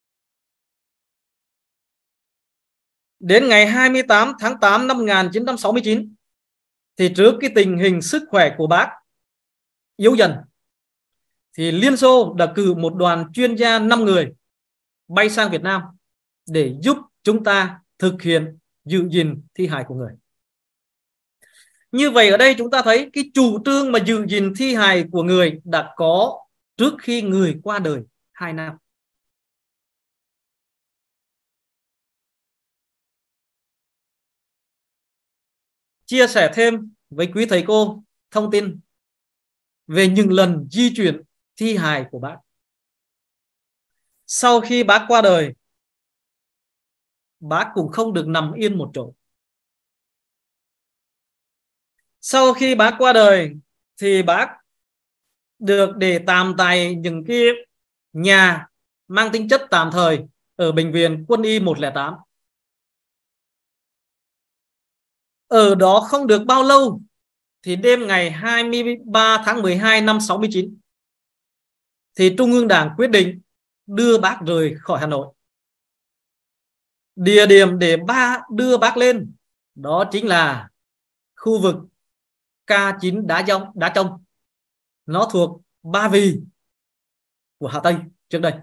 Đến ngày hai mươi tám tháng tám năm một nghìn chín trăm sáu mươi chín thì trước cái tình hình sức khỏe của bác yếu dần thì Liên Xô đã cử một đoàn chuyên gia năm người bay sang Việt Nam để giúp chúng ta thực hiện giữ gìn thi hài của người. Như vậy ở đây chúng ta thấy cái chủ trương mà giữ gìn thi hài của người đã có trước khi người qua đời hai năm. Chia sẻ thêm với quý thầy cô thông tin về những lần di chuyển thi hài của bác. Sau khi bác qua đời, bác cũng không được nằm yên một chỗ. Sau khi bác qua đời thì bác được để tạm tại những cái nhà mang tính chất tạm thời ở bệnh viện Quân y một không tám. Ở đó không được bao lâu thì đêm ngày hai mươi ba tháng mười hai năm sáu mươi chín thì Trung ương Đảng quyết định đưa bác rời khỏi Hà Nội. Địa điểm để ba đưa bác lên đó chính là khu vực K chín Đá Trong, Đá Trong. Nó thuộc Ba Vì của Hà Tây trước đây.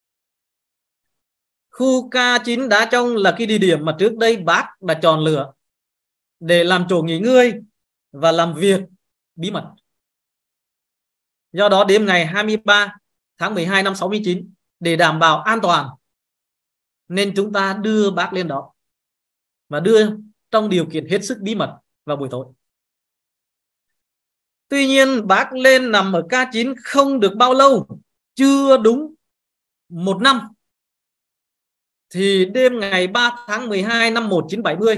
Khu K chín Đá Trong là cái địa điểm mà trước đây bác đã chọn lựa để làm chỗ nghỉ ngơi và làm việc bí mật. Do đó đêm ngày hai mươi ba tháng mười hai năm sáu mươi chín để đảm bảo an toàn nên chúng ta đưa bác lên đó và đưa trong điều kiện hết sức bí mật vào buổi tối. Tuy nhiên bác lên nằm ở K chín không được bao lâu, chưa đúng một năm, thì đêm ngày ba tháng mười hai năm một nghìn chín trăm bảy mươi,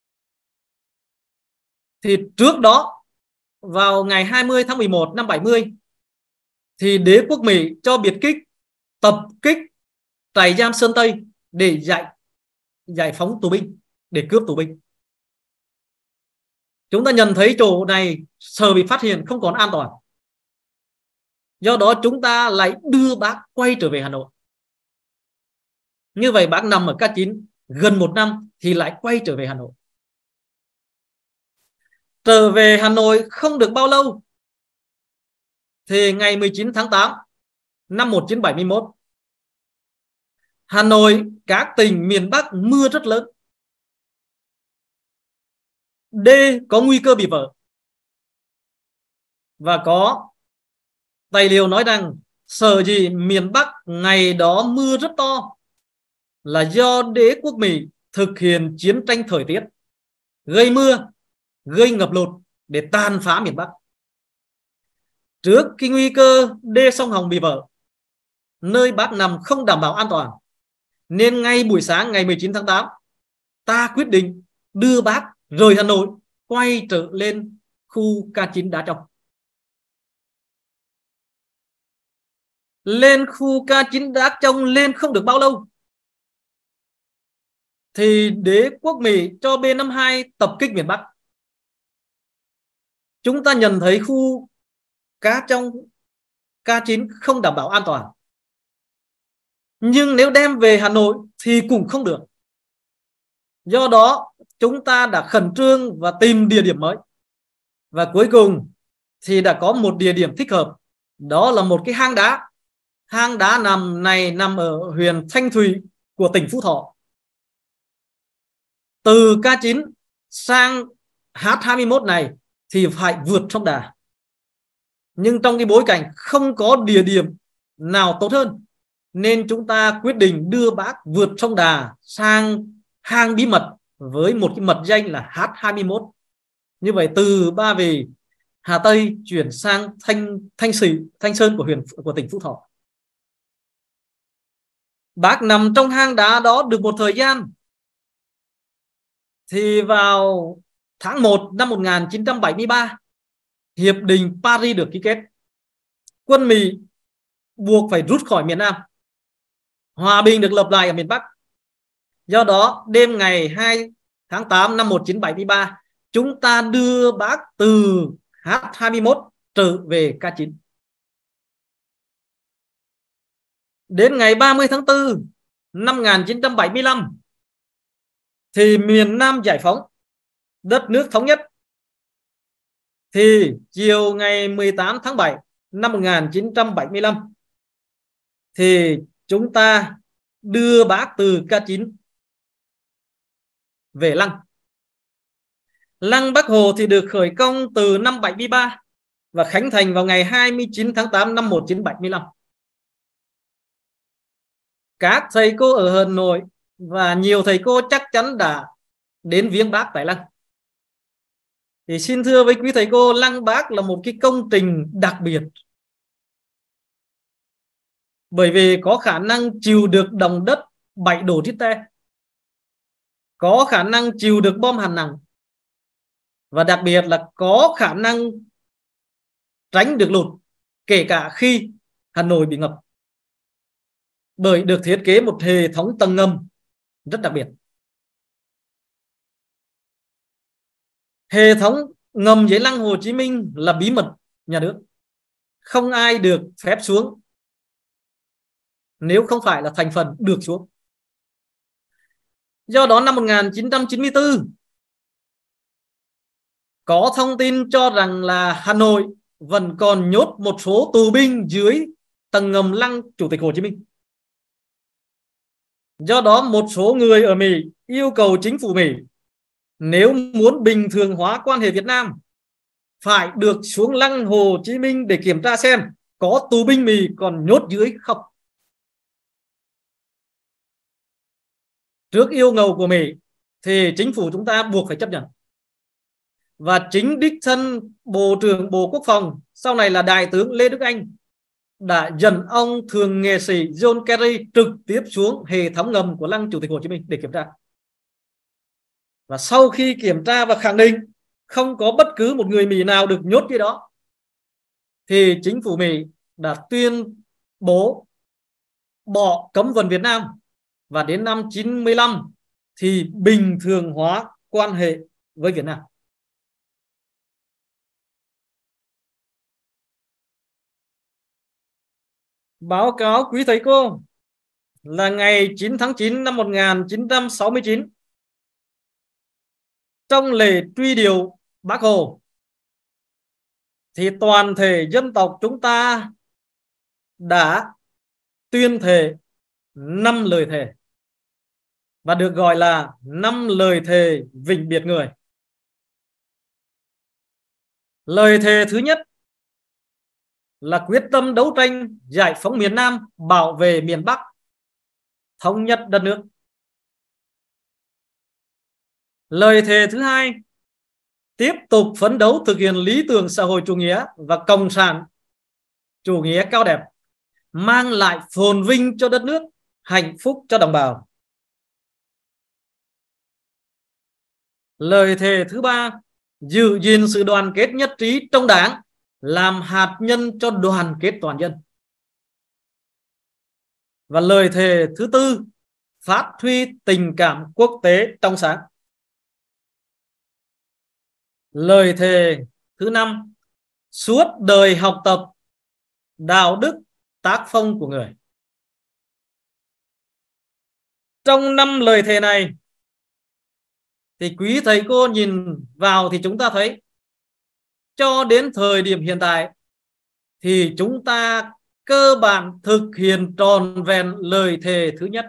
thì trước đó vào ngày hai mươi tháng mười một năm bảy mươi thì đế quốc Mỹ cho biệt kích tập kích trại giam Sơn Tây để giải giải phóng tù binh, để cướp tù binh. Chúng ta nhận thấy chỗ này sợ bị phát hiện không còn an toàn. Do đó chúng ta lại đưa bác quay trở về Hà Nội. Như vậy bác nằm ở K chín gần một năm thì lại quay trở về Hà Nội. Trở về Hà Nội không được bao lâu thì ngày mười chín tháng tám năm một nghìn chín trăm bảy mươi mốt, Hà Nội, các tỉnh miền Bắc mưa rất lớn. Đê có nguy cơ bị vỡ. Và có tài liệu nói rằng sở dĩ miền Bắc ngày đó mưa rất to là do đế quốc Mỹ thực hiện chiến tranh thời tiết, gây mưa, gây ngập lụt để tàn phá miền Bắc. Trước cái nguy cơ đê sông Hồng bị vỡ, nơi bác nằm không đảm bảo an toàn, nên ngay buổi sáng ngày mười chín tháng tám, ta quyết định đưa bác rời Hà Nội, quay trở lên khu K chín Đá Trong. Lên khu K chín Đá Trong lên không được bao lâu thì đế quốc Mỹ cho B năm mươi hai tập kích miền Bắc. Chúng ta nhận thấy khu K trong K chín không đảm bảo an toàn. Nhưng nếu đem về Hà Nội thì cũng không được. Do đó chúng ta đã khẩn trương và tìm địa điểm mới. Và cuối cùng thì đã có một địa điểm thích hợp. Đó là một cái hang đá. Hang đá nằm này nằm ở huyện Thanh Thủy của tỉnh Phú Thọ. Từ K chín sang H hai mươi mốt này thì phải vượt sông Đà. Nhưng trong cái bối cảnh không có địa điểm nào tốt hơn, nên chúng ta quyết định đưa bác vượt sông Đà sang hang bí mật với một cái mật danh là H hai mươi mốt. Như vậy từ Ba Vì, Hà Tây chuyển sang Thanh Thanh Sĩ, Thanh Sơn của huyện của tỉnh Phú Thọ. Bác nằm trong hang đá đó được một thời gian thì vào tháng một năm một nghìn chín trăm bảy mươi ba, Hiệp định Paris được ký kết. quân Mỹ buộc phải rút khỏi miền Nam, hòa bình được lập lại ở miền Bắc. Do đó đêm ngày hai tháng tám năm một nghìn chín trăm bảy mươi ba, chúng ta đưa bác từ H hai mươi mốt trở về K chín. Đến ngày ba mươi tháng tư năm một nghìn chín trăm bảy mươi lăm thì miền Nam giải phóng, đất nước thống nhất. Thì chiều ngày mười tám tháng bảy năm một nghìn chín trăm bảy mươi lăm thì chúng ta đưa bác từ K chín về Lăng. Lăng Bác Hồ thì được khởi công từ năm bảy mươi ba và khánh thành vào ngày hai mươi chín tháng tám năm một nghìn chín trăm bảy mươi lăm. Các thầy cô ở Hà Nội và nhiều thầy cô chắc chắn đã đến viếng bác tại Lăng. Thì xin thưa với quý thầy cô, Lăng Bác là một cái công trình đặc biệt, bởi vì có khả năng chịu được động đất bảy độ Richter, có khả năng chịu được bom hàn nặng, và đặc biệt là có khả năng tránh được lụt kể cả khi Hà Nội bị ngập, bởi được thiết kế một hệ thống tầng ngầm rất đặc biệt. Hệ thống ngầm dưới Lăng Hồ Chí Minh là bí mật nhà nước, không ai được phép xuống nếu không phải là thành phần được xuống. Do đó năm một nghìn chín trăm chín mươi tư có thông tin cho rằng là Hà Nội vẫn còn nhốt một số tù binh dưới tầng ngầm Lăng Chủ tịch Hồ Chí Minh. Do đó một số người ở Mỹ yêu cầu chính phủ Mỹ nếu muốn bình thường hóa quan hệ Việt Nam phải được xuống Lăng Hồ Chí Minh để kiểm tra xem có tù binh Mỹ còn nhốt dưới không. Trước yêu cầu của Mỹ thì chính phủ chúng ta buộc phải chấp nhận. Và chính đích thân Bộ trưởng Bộ Quốc phòng, sau này là Đại tướng Lê Đức Anh, đã dẫn ông thượng nghệ sĩ John Kerry trực tiếp xuống hệ thống ngầm của Lăng Chủ tịch Hồ Chí Minh để kiểm tra. Và sau khi kiểm tra và khẳng định không có bất cứ một người Mỹ nào được nhốt dưới đó, thì chính phủ Mỹ đã tuyên bố bỏ cấm vận Việt Nam, và đến năm chín mươi lăm thì bình thường hóa quan hệ với Việt Nam. Báo cáo quý thầy cô là ngày chín tháng chín năm một nghìn chín trăm sáu mươi chín, trong lễ truy điệu Bác Hồ, thì toàn thể dân tộc chúng ta đã tuyên thệ năm lời thề, và được gọi là năm lời thề vĩnh biệt người. Lời thề thứ nhất là quyết tâm đấu tranh giải phóng miền Nam, bảo vệ miền Bắc, thống nhất đất nước. Lời thề thứ hai, tiếp tục phấn đấu thực hiện lý tưởng xã hội chủ nghĩa và cộng sản chủ nghĩa cao đẹp, mang lại phồn vinh cho đất nước, hạnh phúc cho đồng bào. Lời thề thứ ba, giữ gìn sự đoàn kết nhất trí trong Đảng, làm hạt nhân cho đoàn kết toàn dân. Và lời thề thứ tư, phát huy tình cảm quốc tế trong sáng. Lời thề thứ năm, suốt đời học tập đạo đức tác phong của người. Trong năm lời thề này thì quý thầy cô nhìn vào thì chúng ta thấy cho đến thời điểm hiện tại thì chúng ta cơ bản thực hiện trọn vẹn lời thề thứ nhất.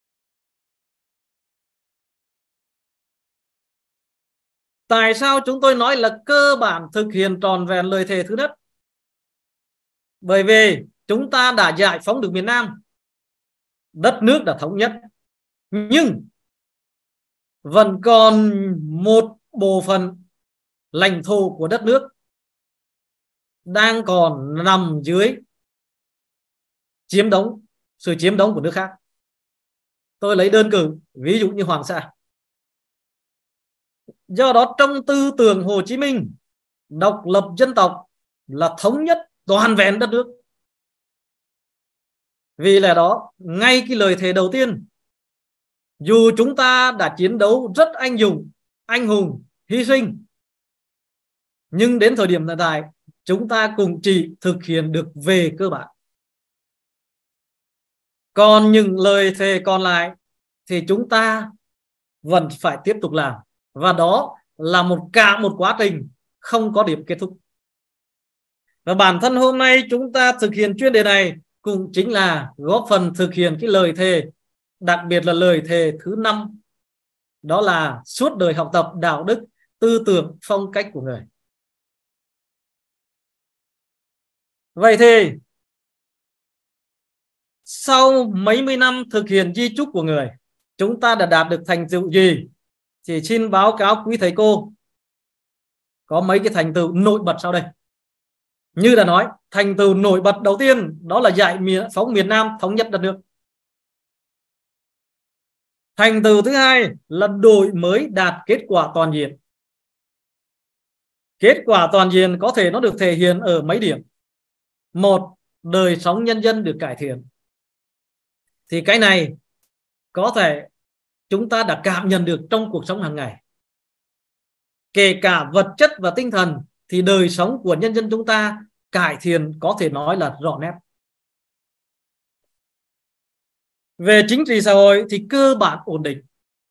Tại sao chúng tôi nói là cơ bản thực hiện trọn vẹn lời thề thứ nhất? Bởi vì chúng ta đã giải phóng được miền Nam, đất nước đã thống nhất, nhưng vẫn còn một bộ phận lãnh thổ của đất nước đang còn nằm dưới chiếm đóng, sự chiếm đóng của nước khác. Tôi lấy đơn cử ví dụ như Hoàng Sa. Do đó trong tư tưởng Hồ Chí Minh, độc lập dân tộc là thống nhất toàn vẹn đất nước. Vì lẽ đó, ngay cái lời thề đầu tiên, dù chúng ta đã chiến đấu rất anh dũng, anh hùng, hy sinh, nhưng đến thời điểm hiện tại chúng ta cũng chỉ thực hiện được về cơ bản. Còn những lời thề còn lại thì chúng ta vẫn phải tiếp tục làm, và đó là một cả một quá trình không có điểm kết thúc. Và bản thân hôm nay chúng ta thực hiện chuyên đề này cũng chính là góp phần thực hiện cái lời thề, đặc biệt là lời thề thứ năm, đó là suốt đời học tập đạo đức, tư tưởng, phong cách của người. Vậy thì sau mấy mươi năm thực hiện di chúc của người, chúng ta đã đạt được thành tựu gì? Thì xin báo cáo quý thầy cô có mấy cái thành tựu nổi bật sau đây. Như đã nói, thành tựu nổi bật đầu tiên đó là giải phóng miền Nam, thống nhất đất nước. Thành tựu thứ hai là đổi mới đạt kết quả toàn diện. Kết quả toàn diện có thể nó được thể hiện ở mấy điểm. Một, đời sống nhân dân được cải thiện. Thì cái này có thể chúng ta đã cảm nhận được trong cuộc sống hàng ngày. Kể cả vật chất và tinh thần thì đời sống của nhân dân chúng ta cải thiện có thể nói là rõ nét. Về chính trị xã hội thì cơ bản ổn định.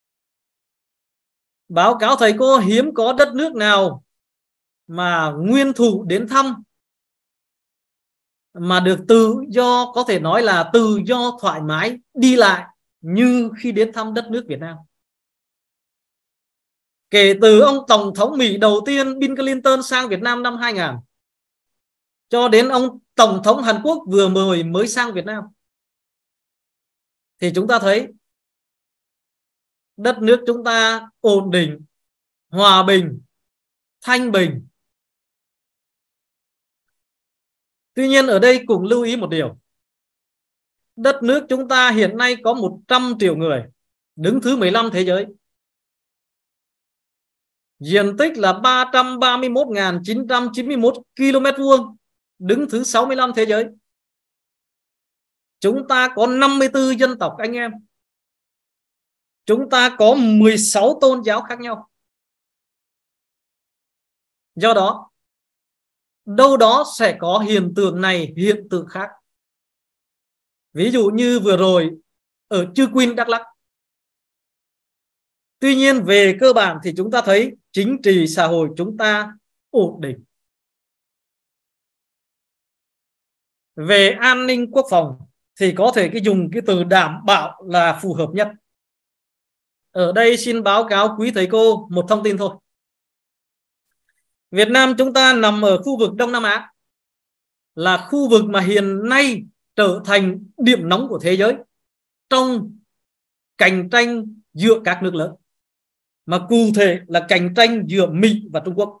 Báo cáo thầy cô, hiếm có đất nước nào mà nguyên thủ đến thăm mà được tự do, có thể nói là tự do thoải mái đi lại như khi đến thăm đất nước Việt Nam. Kể từ ông Tổng thống Mỹ đầu tiên Bill Clinton sang Việt Nam năm hai nghìn cho đến ông Tổng thống Hàn Quốc vừa mới mới sang Việt Nam, thì chúng ta thấy đất nước chúng ta ổn định, hòa bình, thanh bình. Tuy nhiên ở đây cũng lưu ý một điều. Đất nước chúng ta hiện nay có một trăm triệu người, đứng thứ mười lăm thế giới. Diện tích là ba trăm ba mươi mốt nghìn chín trăm chín mươi mốt ki lô mét vuông, đứng thứ sáu mươi lăm thế giới. Chúng ta có năm mươi tư dân tộc anh em. Chúng ta có mười sáu tôn giáo khác nhau. Do đó, đâu đó sẽ có hiện tượng này, hiện tượng khác. Ví dụ như vừa rồi ở Chư Quynh, Đắk Lắk. Tuy nhiên về cơ bản thì chúng ta thấy chính trị xã hội chúng ta ổn định. Về an ninh quốc phòng thì có thể cái dùng cái từ đảm bảo là phù hợp nhất. Ở đây xin báo cáo quý thầy cô một thông tin thôi. Việt Nam chúng ta nằm ở khu vực Đông Nam Á, là khu vực mà hiện nay trở thành điểm nóng của thế giới trong cạnh tranh giữa các nước lớn, mà cụ thể là cạnh tranh giữa Mỹ và Trung Quốc.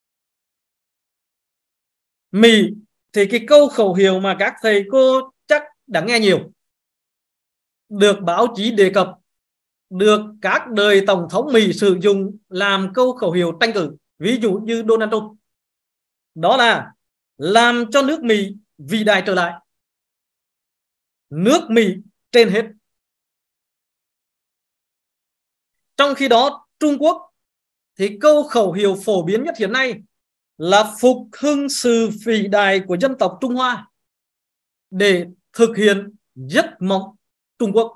Mỹ thì cái câu khẩu hiệu mà các thầy cô chắc đã nghe nhiều, được báo chí đề cập, được các đời tổng thống Mỹ sử dụng làm câu khẩu hiệu tranh cử, ví dụ như Donald Trump, đó là làm cho nước Mỹ vĩ đại trở lại, nước Mỹ trên hết. Trong khi đó Trung Quốc thì câu khẩu hiệu phổ biến nhất hiện nay là phục hưng sự vĩ đại của dân tộc Trung Hoa để thực hiện giấc mộng Trung Quốc.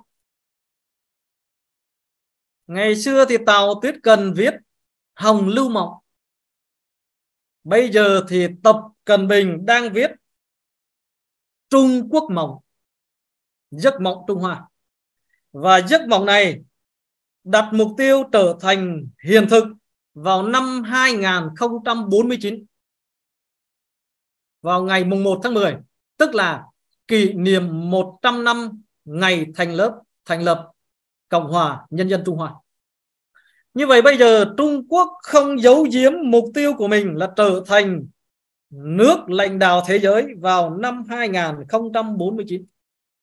Ngày xưa thì Tào Tuyết Cần viết Hồng Lưu Mộng. Bây giờ thì Tập Cận Bình đang viết Trung Quốc Mộng, giấc mộng Trung Hoa. Và giấc mộng này đặt mục tiêu trở thành hiện thực vào năm hai nghìn không trăm bốn mươi chín, vào ngày mùng một tháng mười, tức là kỷ niệm một trăm năm ngày thành lập thành lập Cộng hòa Nhân dân Trung Hoa. Như vậy bây giờ Trung Quốc không giấu giếm mục tiêu của mình là trở thành nước lãnh đạo thế giới vào năm hai nghìn không trăm bốn mươi chín,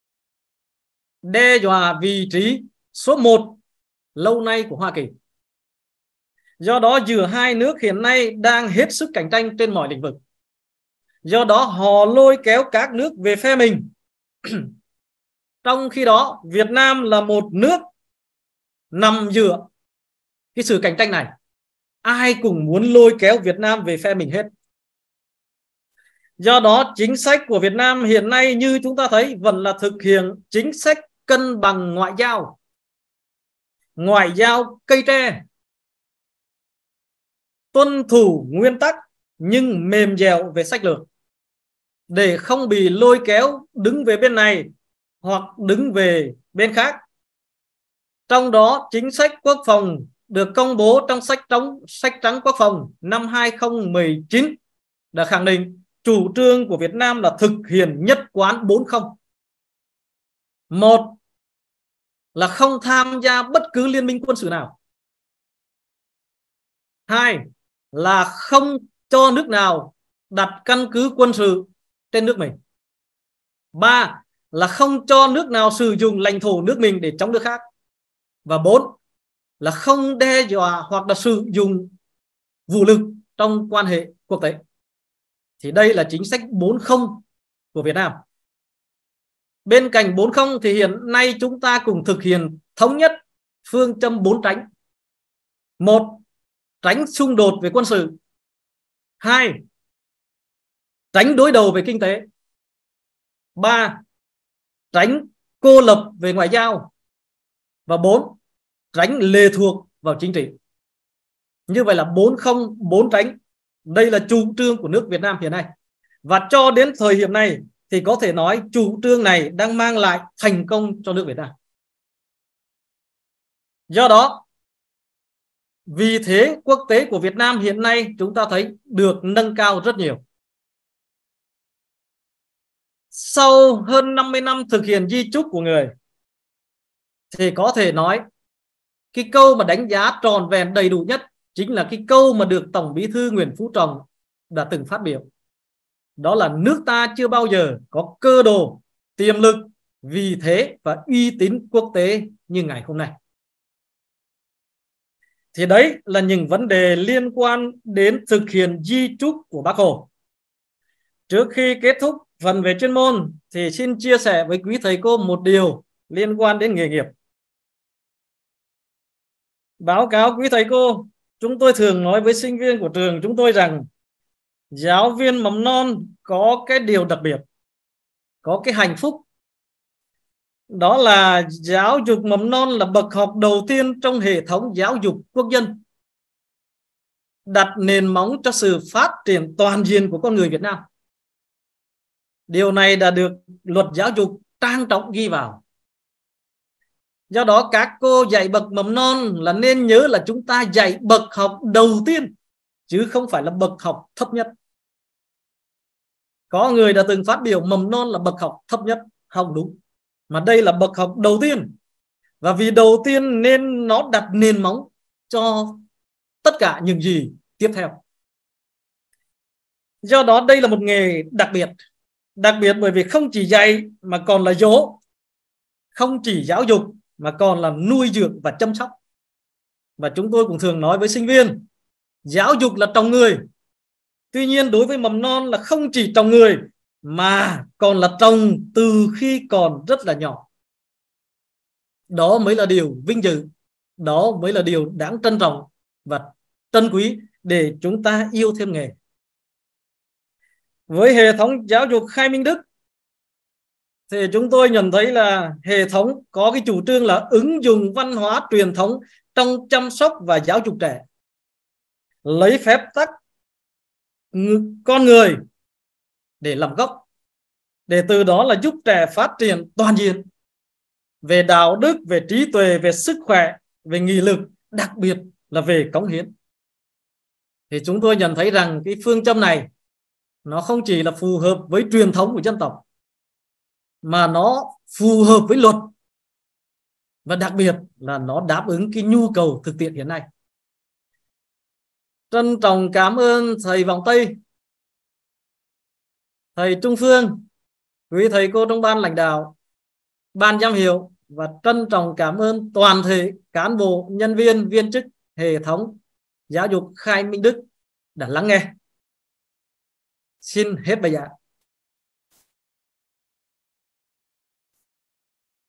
đe dọa vị trí số một lâu nay của Hoa Kỳ. Do đó giữa hai nước hiện nay đang hết sức cạnh tranh trên mọi lĩnh vực. Do đó họ lôi kéo các nước về phe mình Trong khi đó Việt Nam là một nước nằm giữa cái sự cạnh tranh này, ai cũng muốn lôi kéo Việt Nam về phe mình hết. Do đó chính sách của Việt Nam hiện nay như chúng ta thấy vẫn là thực hiện chính sách cân bằng ngoại giao, ngoại giao cây tre, tuân thủ nguyên tắc nhưng mềm dẻo về sách lược, để không bị lôi kéo đứng về bên này hoặc đứng về bên khác. Trong đó chính sách quốc phòng được công bố trong sách trắng, sách trắng quốc phòng năm hai không một chín đã khẳng định chủ trương của Việt Nam là thực hiện nhất quán bốn không. Một là không tham gia bất cứ liên minh quân sự nào. Hai là không cho nước nào đặt căn cứ quân sự trên nước mình. Ba là không cho nước nào sử dụng lãnh thổ nước mình để chống nước khác. Và bốn là không đe dọa hoặc là sử dụng vũ lực trong quan hệ quốc tế. Thì đây là chính sách bốn không của Việt Nam. Bên cạnh bốn không thì hiện nay chúng ta cùng thực hiện thống nhất phương châm bốn tránh. Một, tránh xung đột về quân sự. Hai, tránh đối đầu về kinh tế. Ba, tránh cô lập về ngoại giao. Và bốn, tránh lệ thuộc vào chính trị. Như vậy là bốn không, bốn tránh. Đây là chủ trương của nước Việt Nam hiện nay. Và cho đến thời điểm này thì có thể nói chủ trương này đang mang lại thành công cho nước Việt Nam. Do đó, vị thế quốc tế của Việt Nam hiện nay chúng ta thấy được nâng cao rất nhiều. Sau hơn năm mươi năm thực hiện di chúc của người thì có thể nói cái câu mà đánh giá tròn vẹn đầy đủ nhất chính là cái câu mà được Tổng Bí thư Nguyễn Phú Trọng đã từng phát biểu. Đó là nước ta chưa bao giờ có cơ đồ, tiềm lực, vị thế và uy tín quốc tế như ngày hôm nay. Thì đấy là những vấn đề liên quan đến thực hiện di chúc của Bác Hồ. Trước khi kết thúc phần về chuyên môn thì xin chia sẻ với quý thầy cô một điều liên quan đến nghề nghiệp. Báo cáo quý thầy cô, chúng tôi thường nói với sinh viên của trường chúng tôi rằng giáo viên mầm non có cái điều đặc biệt, có cái hạnh phúc. Đó là giáo dục mầm non là bậc học đầu tiên trong hệ thống giáo dục quốc dân, đặt nền móng cho sự phát triển toàn diện của con người Việt Nam. Điều này đã được luật giáo dục trang trọng ghi vào. Do đó các cô dạy bậc mầm non là nên nhớ là chúng ta dạy bậc học đầu tiên, chứ không phải là bậc học thấp nhất. Có người đã từng phát biểu mầm non là bậc học thấp nhất, không đúng. Mà đây là bậc học đầu tiên. Và vì đầu tiên nên nó đặt nền móng cho tất cả những gì tiếp theo. Do đó đây là một nghề đặc biệt. Đặc biệt bởi vì không chỉ dạy mà còn là dỗ, không chỉ giáo dục mà còn là nuôi dưỡng và chăm sóc. Và chúng tôi cũng thường nói với sinh viên, giáo dục là trồng người. Tuy nhiên đối với mầm non là không chỉ trồng người mà còn là trồng từ khi còn rất là nhỏ. Đó mới là điều vinh dự, đó mới là điều đáng trân trọng và trân quý để chúng ta yêu thêm nghề. Với hệ thống giáo dục Khai Minh Đức thì chúng tôi nhận thấy là hệ thống có cái chủ trương là ứng dụng văn hóa truyền thống trong chăm sóc và giáo dục trẻ, lấy phép tắc con người để làm gốc, để từ đó là giúp trẻ phát triển toàn diện về đạo đức, về trí tuệ, về sức khỏe, về nghị lực, đặc biệt là về cống hiến. Thì chúng tôi nhận thấy rằng cái phương châm này nó không chỉ là phù hợp với truyền thống của dân tộc mà nó phù hợp với luật, và đặc biệt là nó đáp ứng cái nhu cầu thực tiễn hiện nay. Trân trọng cảm ơn thầy Vọng Tây, thầy Trung Phương, quý thầy cô trong ban lãnh đạo, ban giám hiệu, và trân trọng cảm ơn toàn thể cán bộ, nhân viên, viên chức hệ thống giáo dục Khai Minh Đức đã lắng nghe. Xin hết bài giảng.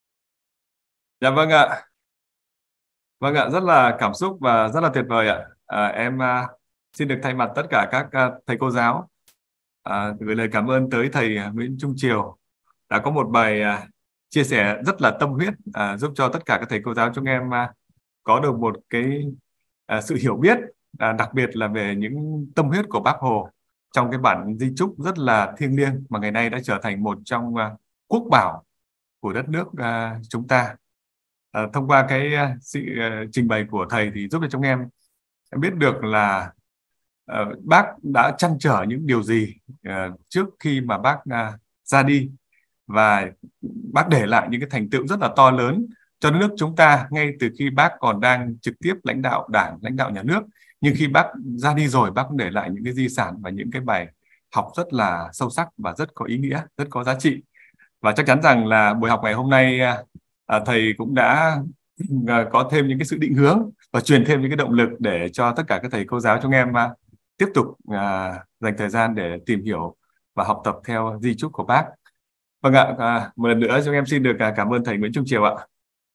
Dạ vâng ạ. Vâng ạ, rất là cảm xúc và rất là tuyệt vời ạ. À, em à, xin được thay mặt tất cả các à, thầy cô giáo à, gửi lời cảm ơn tới thầy à, Nguyễn Trung Triều đã có một bài à, chia sẻ rất là tâm huyết, à, giúp cho tất cả các thầy cô giáo chúng em à, có được một cái à, sự hiểu biết, à, đặc biệt là về những tâm huyết của Bác Hồ trong cái bản di chúc rất là thiêng liêng mà ngày nay đã trở thành một trong à, quốc bảo của đất nước à, chúng ta. À, thông qua cái à, sự à, trình bày của thầy thì giúp cho chúng em em biết được là ờ, bác đã trăn trở những điều gì ờ, trước khi mà bác à, ra đi, và bác để lại những cái thành tựu rất là to lớn cho nước chúng ta ngay từ khi bác còn đang trực tiếp lãnh đạo đảng, lãnh đạo nhà nước. Nhưng khi bác ra đi rồi, bác cũng để lại những cái di sản và những cái bài học rất là sâu sắc và rất có ý nghĩa, rất có giá trị. Và chắc chắn rằng là buổi học ngày hôm nay à, à, thầy cũng đã à, có thêm những cái sự định hướng và truyền thêm những cái động lực để cho tất cả các thầy cô giáo chúng em à, tiếp tục à, dành thời gian để tìm hiểu và học tập theo di chúc của bác. Vâng ạ, à, một lần nữa chúng em xin được à, cảm ơn thầy Nguyễn Trung Triều ạ.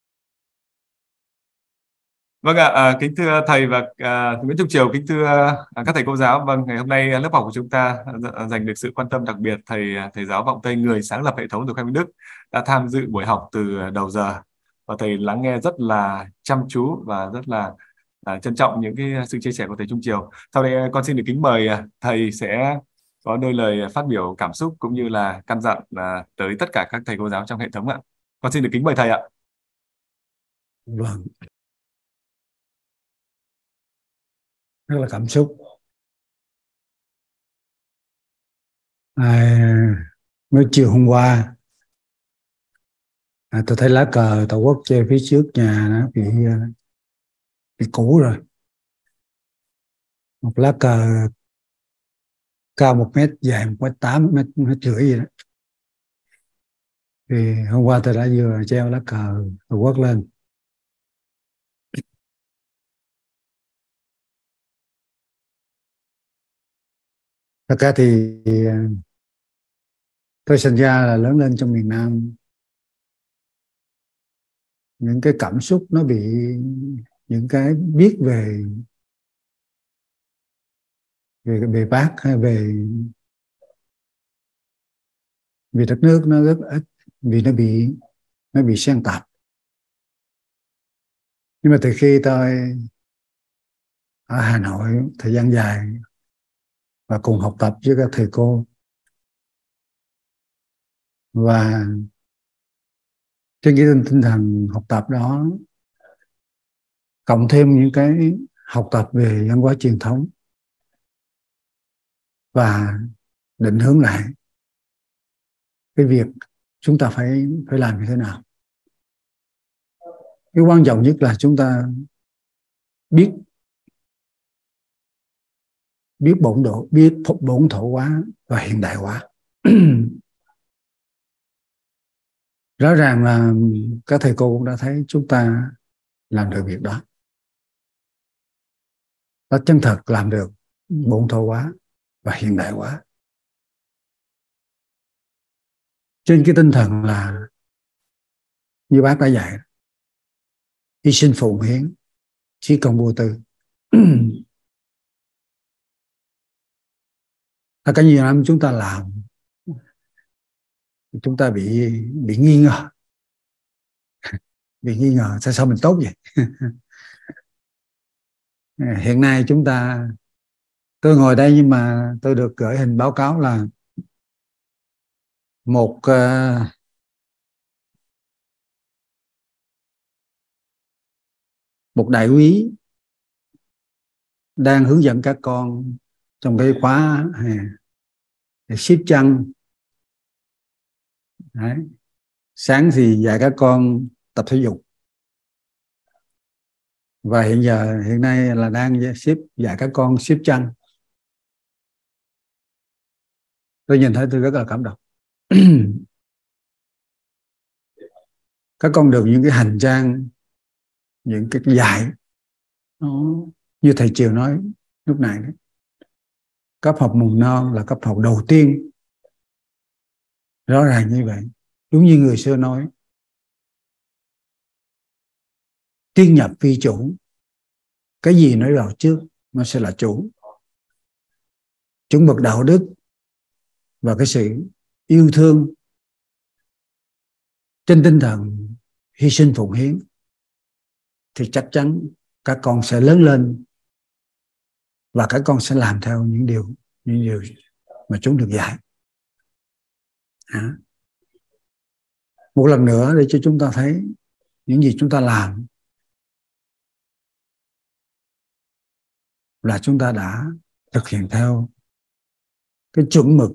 Vâng ạ, à, kính thưa thầy và à, Nguyễn Trung Triều, kính thưa à, các thầy cô giáo. Vâng, ngày hôm nay lớp học của chúng ta à, dành được sự quan tâm đặc biệt thầy à, thầy giáo Vọng Tây, người sáng lập hệ thống Dục Khai Minh Đức, đã tham dự buổi học từ đầu giờ và thầy lắng nghe rất là chăm chú và rất là à, trân trọng những cái sự chia sẻ của thầy Trung Triều. Sau đây con xin được kính mời à, thầy sẽ có đôi lời phát biểu cảm xúc cũng như là căn dặn à, tới tất cả các thầy cô giáo trong hệ thống ạ. Con xin được kính mời thầy ạ. Vâng, rất là cảm xúc. À, mới chiều hôm qua à, tôi thấy lá cờ Tổ quốc treo phía trước nhà nó bị bị cũ rồi. Một lá cờ cao một mét, dài một mét tám, mét mét rưỡi gì đó. Thì hôm qua tôi đã vừa treo lá cờ Tổ quốc lên. Thật ra thì tôi sinh ra là lớn lên trong miền Nam. Những cái cảm xúc nó bị, những cái biết về về về bác hay về về đất nước nó rất ít, vì nó bị nó bị xen tạp. Nhưng mà từ khi tôi ở Hà Nội thời gian dài và cùng học tập với các thầy cô, và trên cái tinh thần học tập đó cộng thêm những cái học tập về văn hóa truyền thống và định hướng lại cái việc chúng ta phải phải làm như thế nào. Cái quan trọng nhất là chúng ta biết biết bổn độ, biết bổn thổ hóa và hiện đại hóa. Rõ ràng là các thầy cô cũng đã thấy chúng ta làm được việc đó, đã chân thật làm được bổn thổ hóa và hiện đại hóa, trên cái tinh thần là như bác đã dạy, hy sinh phụng hiến, chí công vô tư. Tất cả nhiều năm chúng ta làm, chúng ta bị bị nghi ngờ, bị nghi ngờ sao sao mình tốt vậy. Hiện nay chúng ta, tôi ngồi đây nhưng mà tôi được gửi hình báo cáo là một uh, một đại úy đang hướng dẫn các con trong cái khóa để ship chăn. Đấy. Sáng thì dạy các con tập thể dục, và hiện giờ hiện nay là đang ship dạy các con ship chăn. Tôi nhìn thấy tôi rất là cảm động. Các con được những cái hành trang, những cái dạy nó như thầy Triều nói lúc này đấy, cấp học mầm non là cấp học đầu tiên. Rõ ràng như vậy, đúng như người xưa nói, tiên nhập vi chủ. Cái gì nói vào trước nó sẽ là chủ. Chuẩn mực đạo đức và cái sự yêu thương trên tinh thần hy sinh phụng hiến thì chắc chắn các con sẽ lớn lên và các con sẽ làm theo những điều những điều mà chúng được dạy. À. Một lần nữa để cho chúng ta thấy những gì chúng ta làm là chúng ta đã thực hiện theo cái chuẩn mực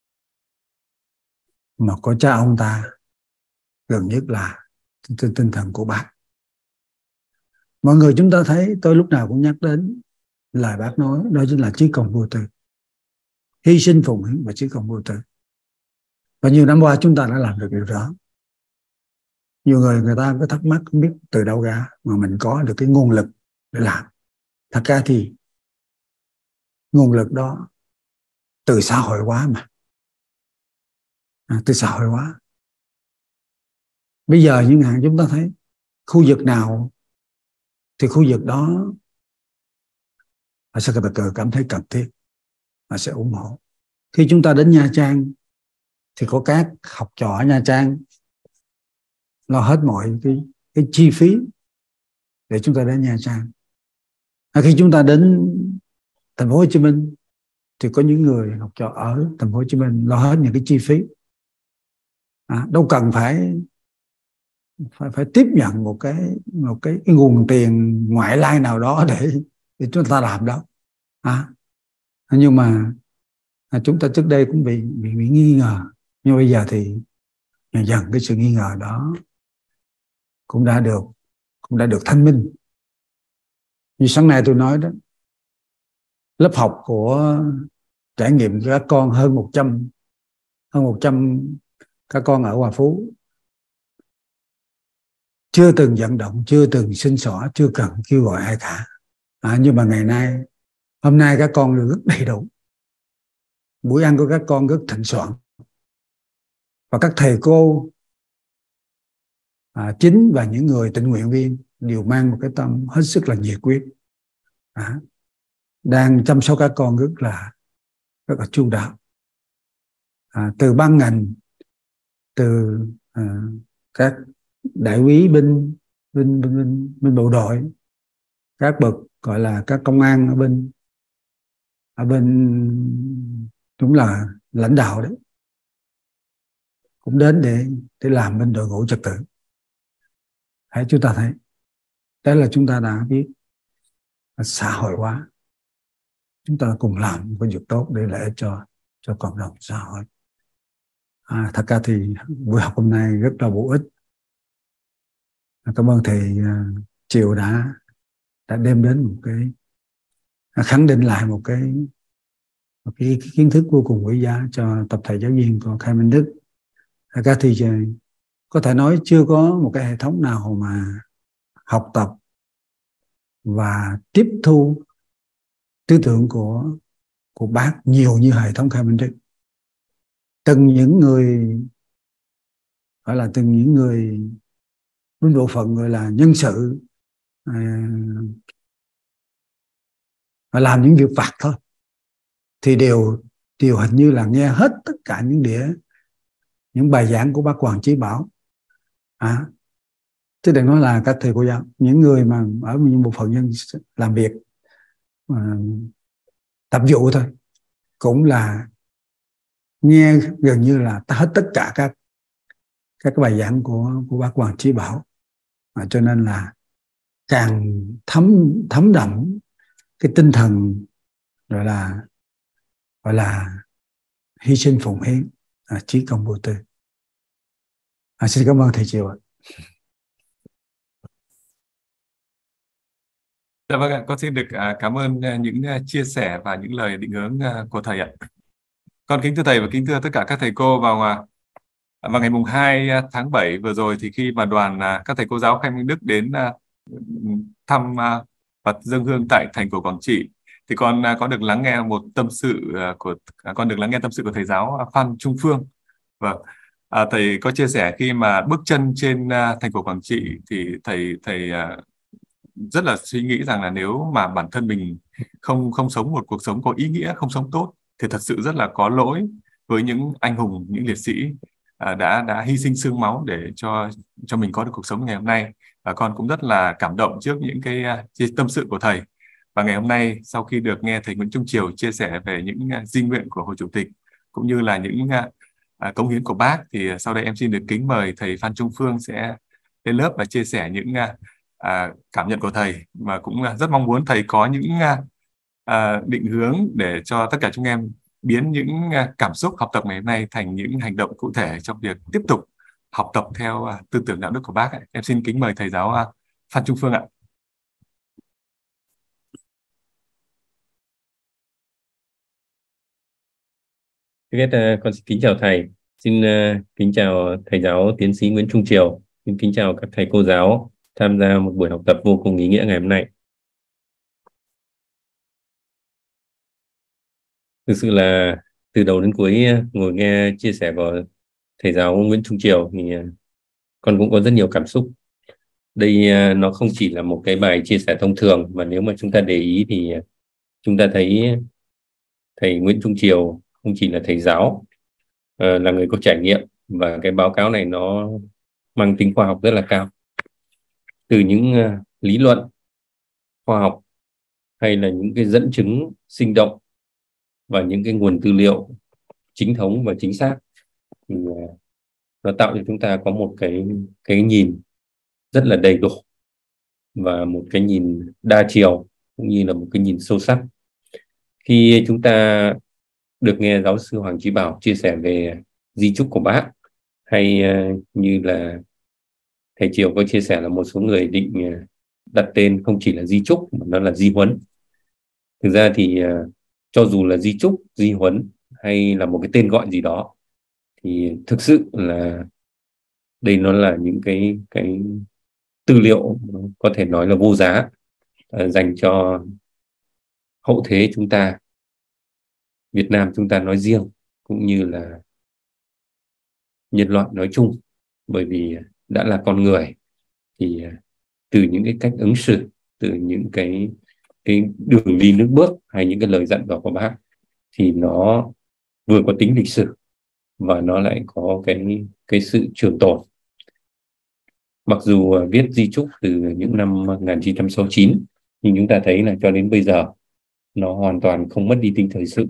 mà có cha ông ta, gần nhất là tinh, tinh thần của bác. Mọi người chúng ta thấy tôi lúc nào cũng nhắc đến lời bác nói, đó chính là chí công vô tư, hy sinh phụng hiến và chí công vô tư. Và nhiều năm qua chúng ta đã làm được điều đó. Nhiều người người ta có thắc mắc không biết từ đâu ra mà mình có được cái nguồn lực để làm. Thật ra thì nguồn lực đó từ xã hội hóa mà. À, từ xã hội hóa. Bây giờ những hạn chúng ta thấy khu vực nào thì khu vực đó họ sẽ cảm thấy cần thiết, họ sẽ ủng hộ. Khi chúng ta đến Nha Trang thì có các học trò ở Nha Trang lo hết mọi cái, cái chi phí để chúng ta đến Nha Trang. À, khi chúng ta đến thành phố Hồ Chí Minh thì có những người học trò ở thành phố Hồ Chí Minh lo hết những cái chi phí. À, đâu cần phải phải phải tiếp nhận một cái một cái, cái nguồn tiền ngoại lai nào đó để để chúng ta làm đó. À, nhưng mà à, chúng ta trước đây cũng bị bị, bị nghi ngờ, nhưng bây giờ thì dần dần cái sự nghi ngờ đó cũng đã được cũng đã được thanh minh. Như sáng nay tôi nói đó, lớp học của trải nghiệm của các con hơn một trăm hơn một trăm các con ở Hòa Phú chưa từng vận động, chưa từng xin xỏ, chưa cần kêu gọi ai cả. À, nhưng mà ngày nay, hôm nay các con được rất đầy đủ. Buổi ăn của các con rất thịnh soạn. Và các thầy cô à, chính và những người tình nguyện viên đều mang một cái tâm hết sức là nhiệt huyết. À, đang chăm sóc các con rất là rất là chu đáo. À, từ ban ngành, từ à, các đại úy binh binh, binh binh binh bộ đội, các bậc gọi là các công an ở bên ở bên cũng là lãnh đạo đấy, cũng đến để để làm bên đội ngũ trật tự. Hãy chúng ta thấy đó là chúng ta đã biết xã hội hóa, chúng ta cùng làm một việc tốt để lợi cho cho cộng đồng xã hội. À, thật ra thì buổi học hôm nay rất là bổ ích. Cảm ơn thầy uh, Triều đã đã đem đến một cái khẳng định lại một cái một cái kiến thức vô cùng quý giá cho tập thể giáo viên của Khai Minh Đức. Thật ra thì có thể nói chưa có một cái hệ thống nào mà học tập và tiếp thu tư tưởng của của bác nhiều như hệ thống Khai Minh Đức. Từng những người gọi là từng những người bên bộ phận gọi là nhân sự à, và làm những việc vặt thôi thì đều đều hình như là nghe hết tất cả những đĩa những bài giảng của bác Hoàng Chí Bảo. À, chứ đừng nói là các thầy cô giáo, những người mà ở những bộ phận nhân làm việc à, tập vụ thôi cũng là nghe gần như là hết tất cả các các bài giảng của của bác Hoàng Chí Bảo. À, cho nên là càng thấm thấm đậm cái tinh thần gọi là gọi là hy sinh phụng hiến, à, chí công vô tư. À, xin cảm ơn thầy Triều ạ. Dạ vâng ạ, con xin được cảm ơn những chia sẻ và những lời định hướng của thầy ạ. Con kính thưa thầy và kính thưa tất cả các thầy cô, vào vào ngày mùng hai tháng bảy vừa rồi thì khi mà đoàn các thầy cô giáo Khai Minh Đức đến thăm và dâng hương tại thành cổ Quảng Trị thì con có được lắng nghe một tâm sự của con được lắng nghe tâm sự của thầy giáo Phan Trung Phương. Vâng, à, thầy có chia sẻ khi mà bước chân trên thành cổ Quảng Trị thì thầy thầy rất là suy nghĩ rằng là nếu mà bản thân mình không không sống một cuộc sống có ý nghĩa, không sống tốt thì thật sự rất là có lỗi với những anh hùng, những liệt sĩ à, đã đã hy sinh xương máu để cho cho mình có được cuộc sống ngày hôm nay. Và con cũng rất là cảm động trước những cái uh, tâm sự của thầy. Và ngày hôm nay sau khi được nghe thầy Nguyễn Trung Triều chia sẻ về những uh, di nguyện của Hồ Chủ tịch cũng như là những uh, uh, cống hiến của bác, thì sau đây em xin được kính mời thầy Phan Trung Phương sẽ lên lớp và chia sẻ những uh, uh, cảm nhận của thầy, mà cũng uh, rất mong muốn thầy có những uh, uh, định hướng để cho tất cả chúng em biến những uh, cảm xúc học tập ngày hôm nay thành những hành động cụ thể trong việc tiếp tục học tập theo uh, tư tưởng đạo đức của bác. Em xin kính mời thầy giáo uh, Phan Trung Phương ạ. Trước hết, con xin kính chào thầy, xin uh, kính chào thầy giáo tiến sĩ Nguyễn Trung Triều, xin kính chào các thầy cô giáo tham gia một buổi học tập vô cùng ý nghĩa ngày hôm nay. Thực sự là từ đầu đến cuối ngồi nghe chia sẻ của thầy giáo Nguyễn Trung Triều thì uh, con cũng có rất nhiều cảm xúc. Đây uh, nó không chỉ là một cái bài chia sẻ thông thường, mà nếu mà chúng ta để ý thì uh, chúng ta thấy thầy Nguyễn Trung Triều không chỉ là thầy giáo, uh, là người có trải nghiệm, và cái báo cáo này nó mang tính khoa học rất là cao. Từ những uh, lý luận khoa học hay là những cái dẫn chứng sinh động và những cái nguồn tư liệu chính thống và chính xác, thì uh, nó tạo cho chúng ta có một cái cái nhìn rất là đầy đủ và một cái nhìn đa chiều, cũng như là một cái nhìn sâu sắc. Khi chúng ta được nghe giáo sư Hoàng Chí Bảo chia sẻ về di chúc của bác, hay uh, như là thầy Triều có chia sẻ là một số người định uh, đặt tên không chỉ là di chúc mà nó là di huấn. Thực ra thì uh, cho dù là di chúc, di huấn hay là một cái tên gọi gì đó, thì thực sự là đây nó là những cái cái tư liệu có thể nói là vô giá uh, dành cho hậu thế chúng ta, Việt Nam chúng ta nói riêng, cũng như là nhân loại nói chung. Bởi vì đã là con người thì từ những cái cách ứng xử, từ những cái cái đường đi nước bước hay những cái lời dặn dò của bác, thì nó vừa có tính lịch sử và nó lại có cái cái sự trường tồn. Mặc dù viết di chúc từ những năm một nghìn chín trăm sáu mươi chín, nhưng chúng ta thấy là cho đến bây giờ nó hoàn toàn không mất đi tính thời sự.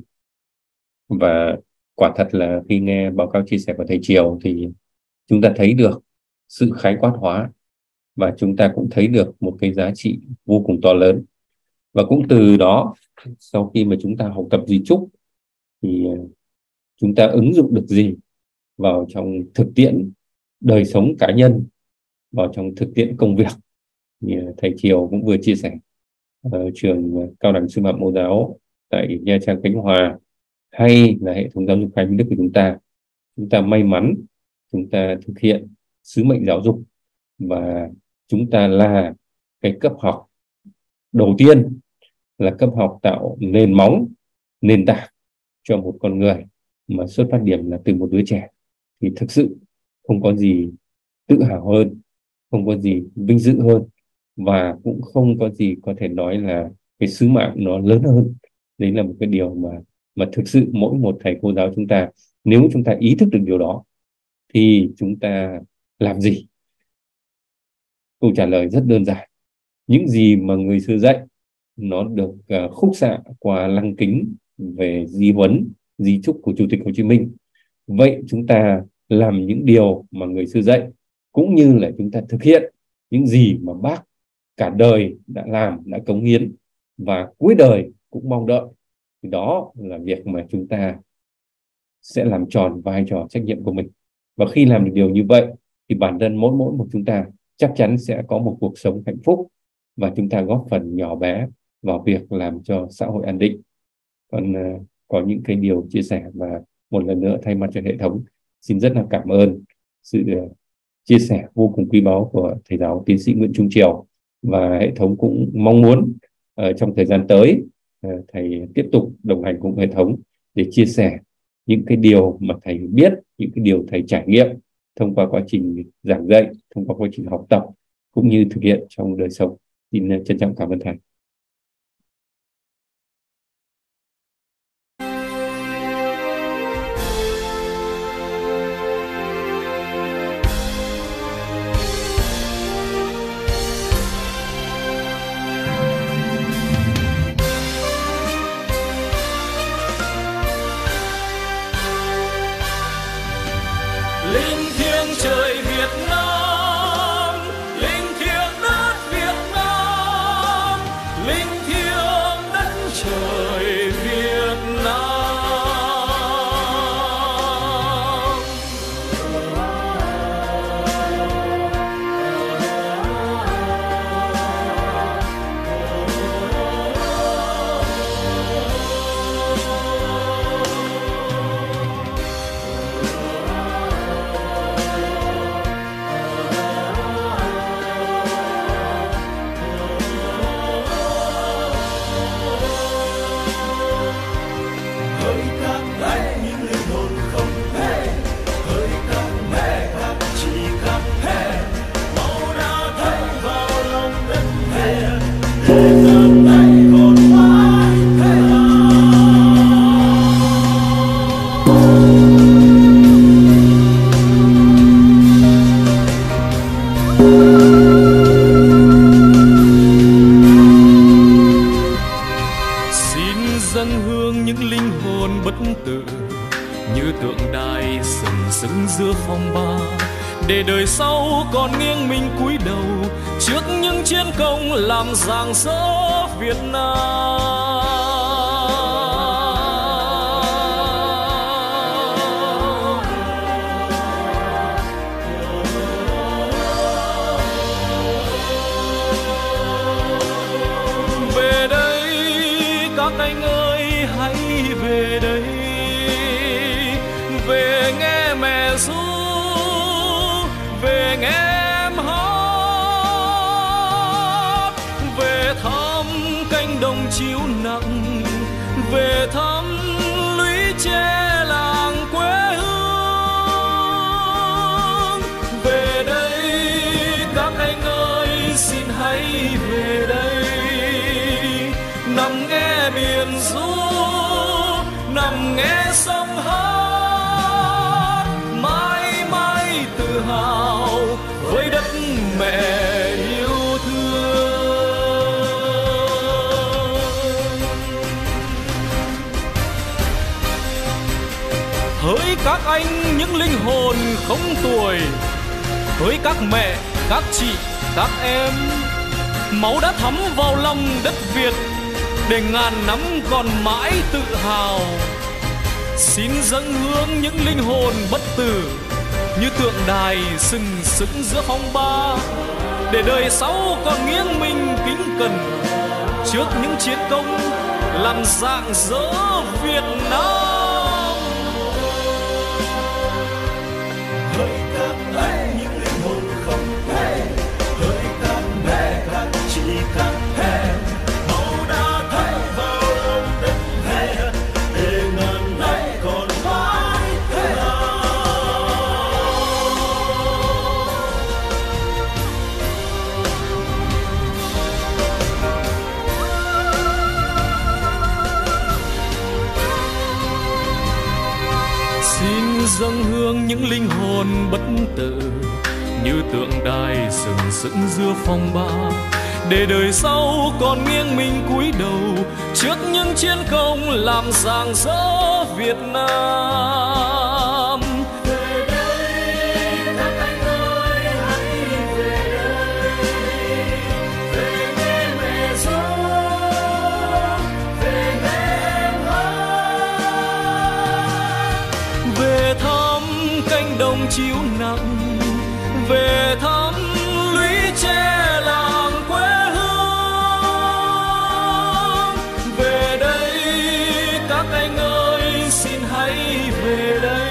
Và quả thật là khi nghe báo cáo chia sẻ của thầy Triều thì chúng ta thấy được sự khái quát hóa, và chúng ta cũng thấy được một cái giá trị vô cùng to lớn. Và cũng từ đó, sau khi mà chúng ta học tập di chúc, thì chúng ta ứng dụng được gì vào trong thực tiễn đời sống cá nhân, vào trong thực tiễn công việc. Như thầy Triều cũng vừa chia sẻ, ở trường cao đẳng sư phạm mẫu giáo tại Nha Trang, Khánh Hòa, hay là hệ thống giáo dục Khai Minh Đức của chúng ta, chúng ta may mắn chúng ta thực hiện sứ mệnh giáo dục, và chúng ta là cái cấp học đầu tiên, là cấp học tạo nền móng, nền tảng cho một con người, mà xuất phát điểm là từ một đứa trẻ. Thì thực sự không có gì tự hào hơn, không có gì vinh dự hơn, và cũng không có gì có thể nói là cái sứ mạng nó lớn hơn. Đấy là một cái điều mà mà thực sự mỗi một thầy cô giáo chúng ta, nếu chúng ta ý thức được điều đó thì chúng ta làm gì? Câu trả lời rất đơn giản. Những gì mà người xưa dạy nó được uh, khúc xạ qua lăng kính về di huấn, di chúc của Chủ tịch Hồ Chí Minh. Vậy chúng ta làm những điều mà người xưa dạy, cũng như là chúng ta thực hiện những gì mà bác cả đời đã làm, đã cống hiến, và cuối đời cũng mong đợi. Thì đó là việc mà chúng ta sẽ làm tròn vai trò trách nhiệm của mình. Và khi làm được điều như vậy thì bản thân mỗi mỗi một chúng ta chắc chắn sẽ có một cuộc sống hạnh phúc, và chúng ta góp phần nhỏ bé vào việc làm cho xã hội an định. Còn uh, có những cái điều chia sẻ, và một lần nữa thay mặt cho hệ thống xin rất là cảm ơn sự uh, chia sẻ vô cùng quý báu của thầy giáo tiến sĩ Nguyễn Trung Triều. Và hệ thống cũng mong muốn uh, trong thời gian tới uh, thầy tiếp tục đồng hành cùng hệ thống để chia sẻ những cái điều mà thầy biết, những cái điều thầy trải nghiệm thông qua quá trình giảng dạy, thông qua quá trình học tập, cũng như thực hiện trong đời sống. Xin trân trọng cảm ơn thầy. Linh thiêng trời Việt Nam, linh thiêng đất Việt Nam, linh thiêng đất trời Việt Nam. Hỡi các anh những linh hồn không thể, hỡi các mẹ các chị các mẹ, máu đã thấm vào lòng đất mẹ, để ngàn tay còn mãi thế xin dâng hương những linh hồn bất tử như tượng đài sừng sững giữa phong ba, để đời sau còn nghiêng mình cúi đầu trước những chiến công làm rạng rỡ Việt Nam. Về đây các anh ơi, hãy về đây, về nghe mẹ ru, về nghe em hát, về thăm cánh đồng chiếu nặng, về thăm lũy tre làng quê hương. Về đây các anh ơi, xin hãy về đây, nằm nghe biển ru, nằm nghe sông hát, mãi mãi tự hào với đất mẹ yêu thương. Hỡi các anh những linh hồn không tuổi, hỡi các mẹ, các chị, các em, máu đã thấm vào lòng đất Việt, để ngàn năm còn mãi tự hào. Xin dâng hương những linh hồn bất tử như tượng đài sừng sững giữa phong ba, để đời sau còn nghiêng mình kính cẩn trước những chiến công làm rạng rỡ Việt Nam. Hỡi các anh những linh hồn không thể, hỡi các mẹ, các chị, các em, máu đã thấm vào lòng đất mẹ, để ngàn năm còn mãi thế xin dâng hương những linh hồn bất tử như tượng đài sừng sững giữa phong ba, để đời sau còn nghiêng mình cúi đầu trước những chiến công làm rạng rỡ Việt Nam. Về đây các anh ơi, hãy về đây, về nghe mẹ ru, về nghe em hát, về thăm cánh đồng chiếu nặng, về thăm lũy tre làng quê hương. Về đây các anh ơi, xin hãy về đây,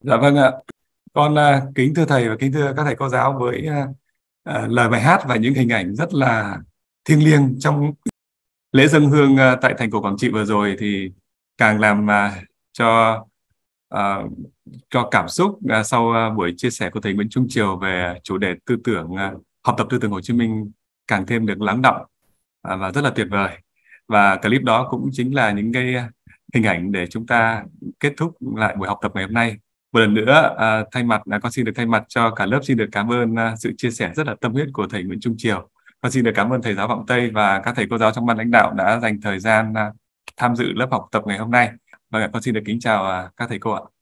Dạ vâng ạ. Con uh, kính thưa thầy và kính thưa các thầy cô giáo, với uh, uh, lời bài hát và những hình ảnh rất là thiêng liêng trong lễ dâng hương uh, tại thành cổ Quảng Trị vừa rồi thì càng làm uh, cho uh, cho cảm xúc uh, sau uh, buổi chia sẻ của thầy Nguyễn Trung Triều về chủ đề tư tưởng uh, học tập tư tưởng Hồ Chí Minh càng thêm được lắng đọng uh, và rất là tuyệt vời. Và clip đó cũng chính là những cái hình ảnh để chúng ta kết thúc lại buổi học tập ngày hôm nay. Một lần nữa à, thay mặt à, con xin được thay mặt cho cả lớp xin được cảm ơn à, sự chia sẻ rất là tâm huyết của thầy Nguyễn Trung Triều. Con xin được cảm ơn thầy giáo Vọng Tây và các thầy cô giáo trong ban lãnh đạo đã dành thời gian à, tham dự lớp học tập ngày hôm nay. Và con xin được kính chào à, các thầy cô ạ.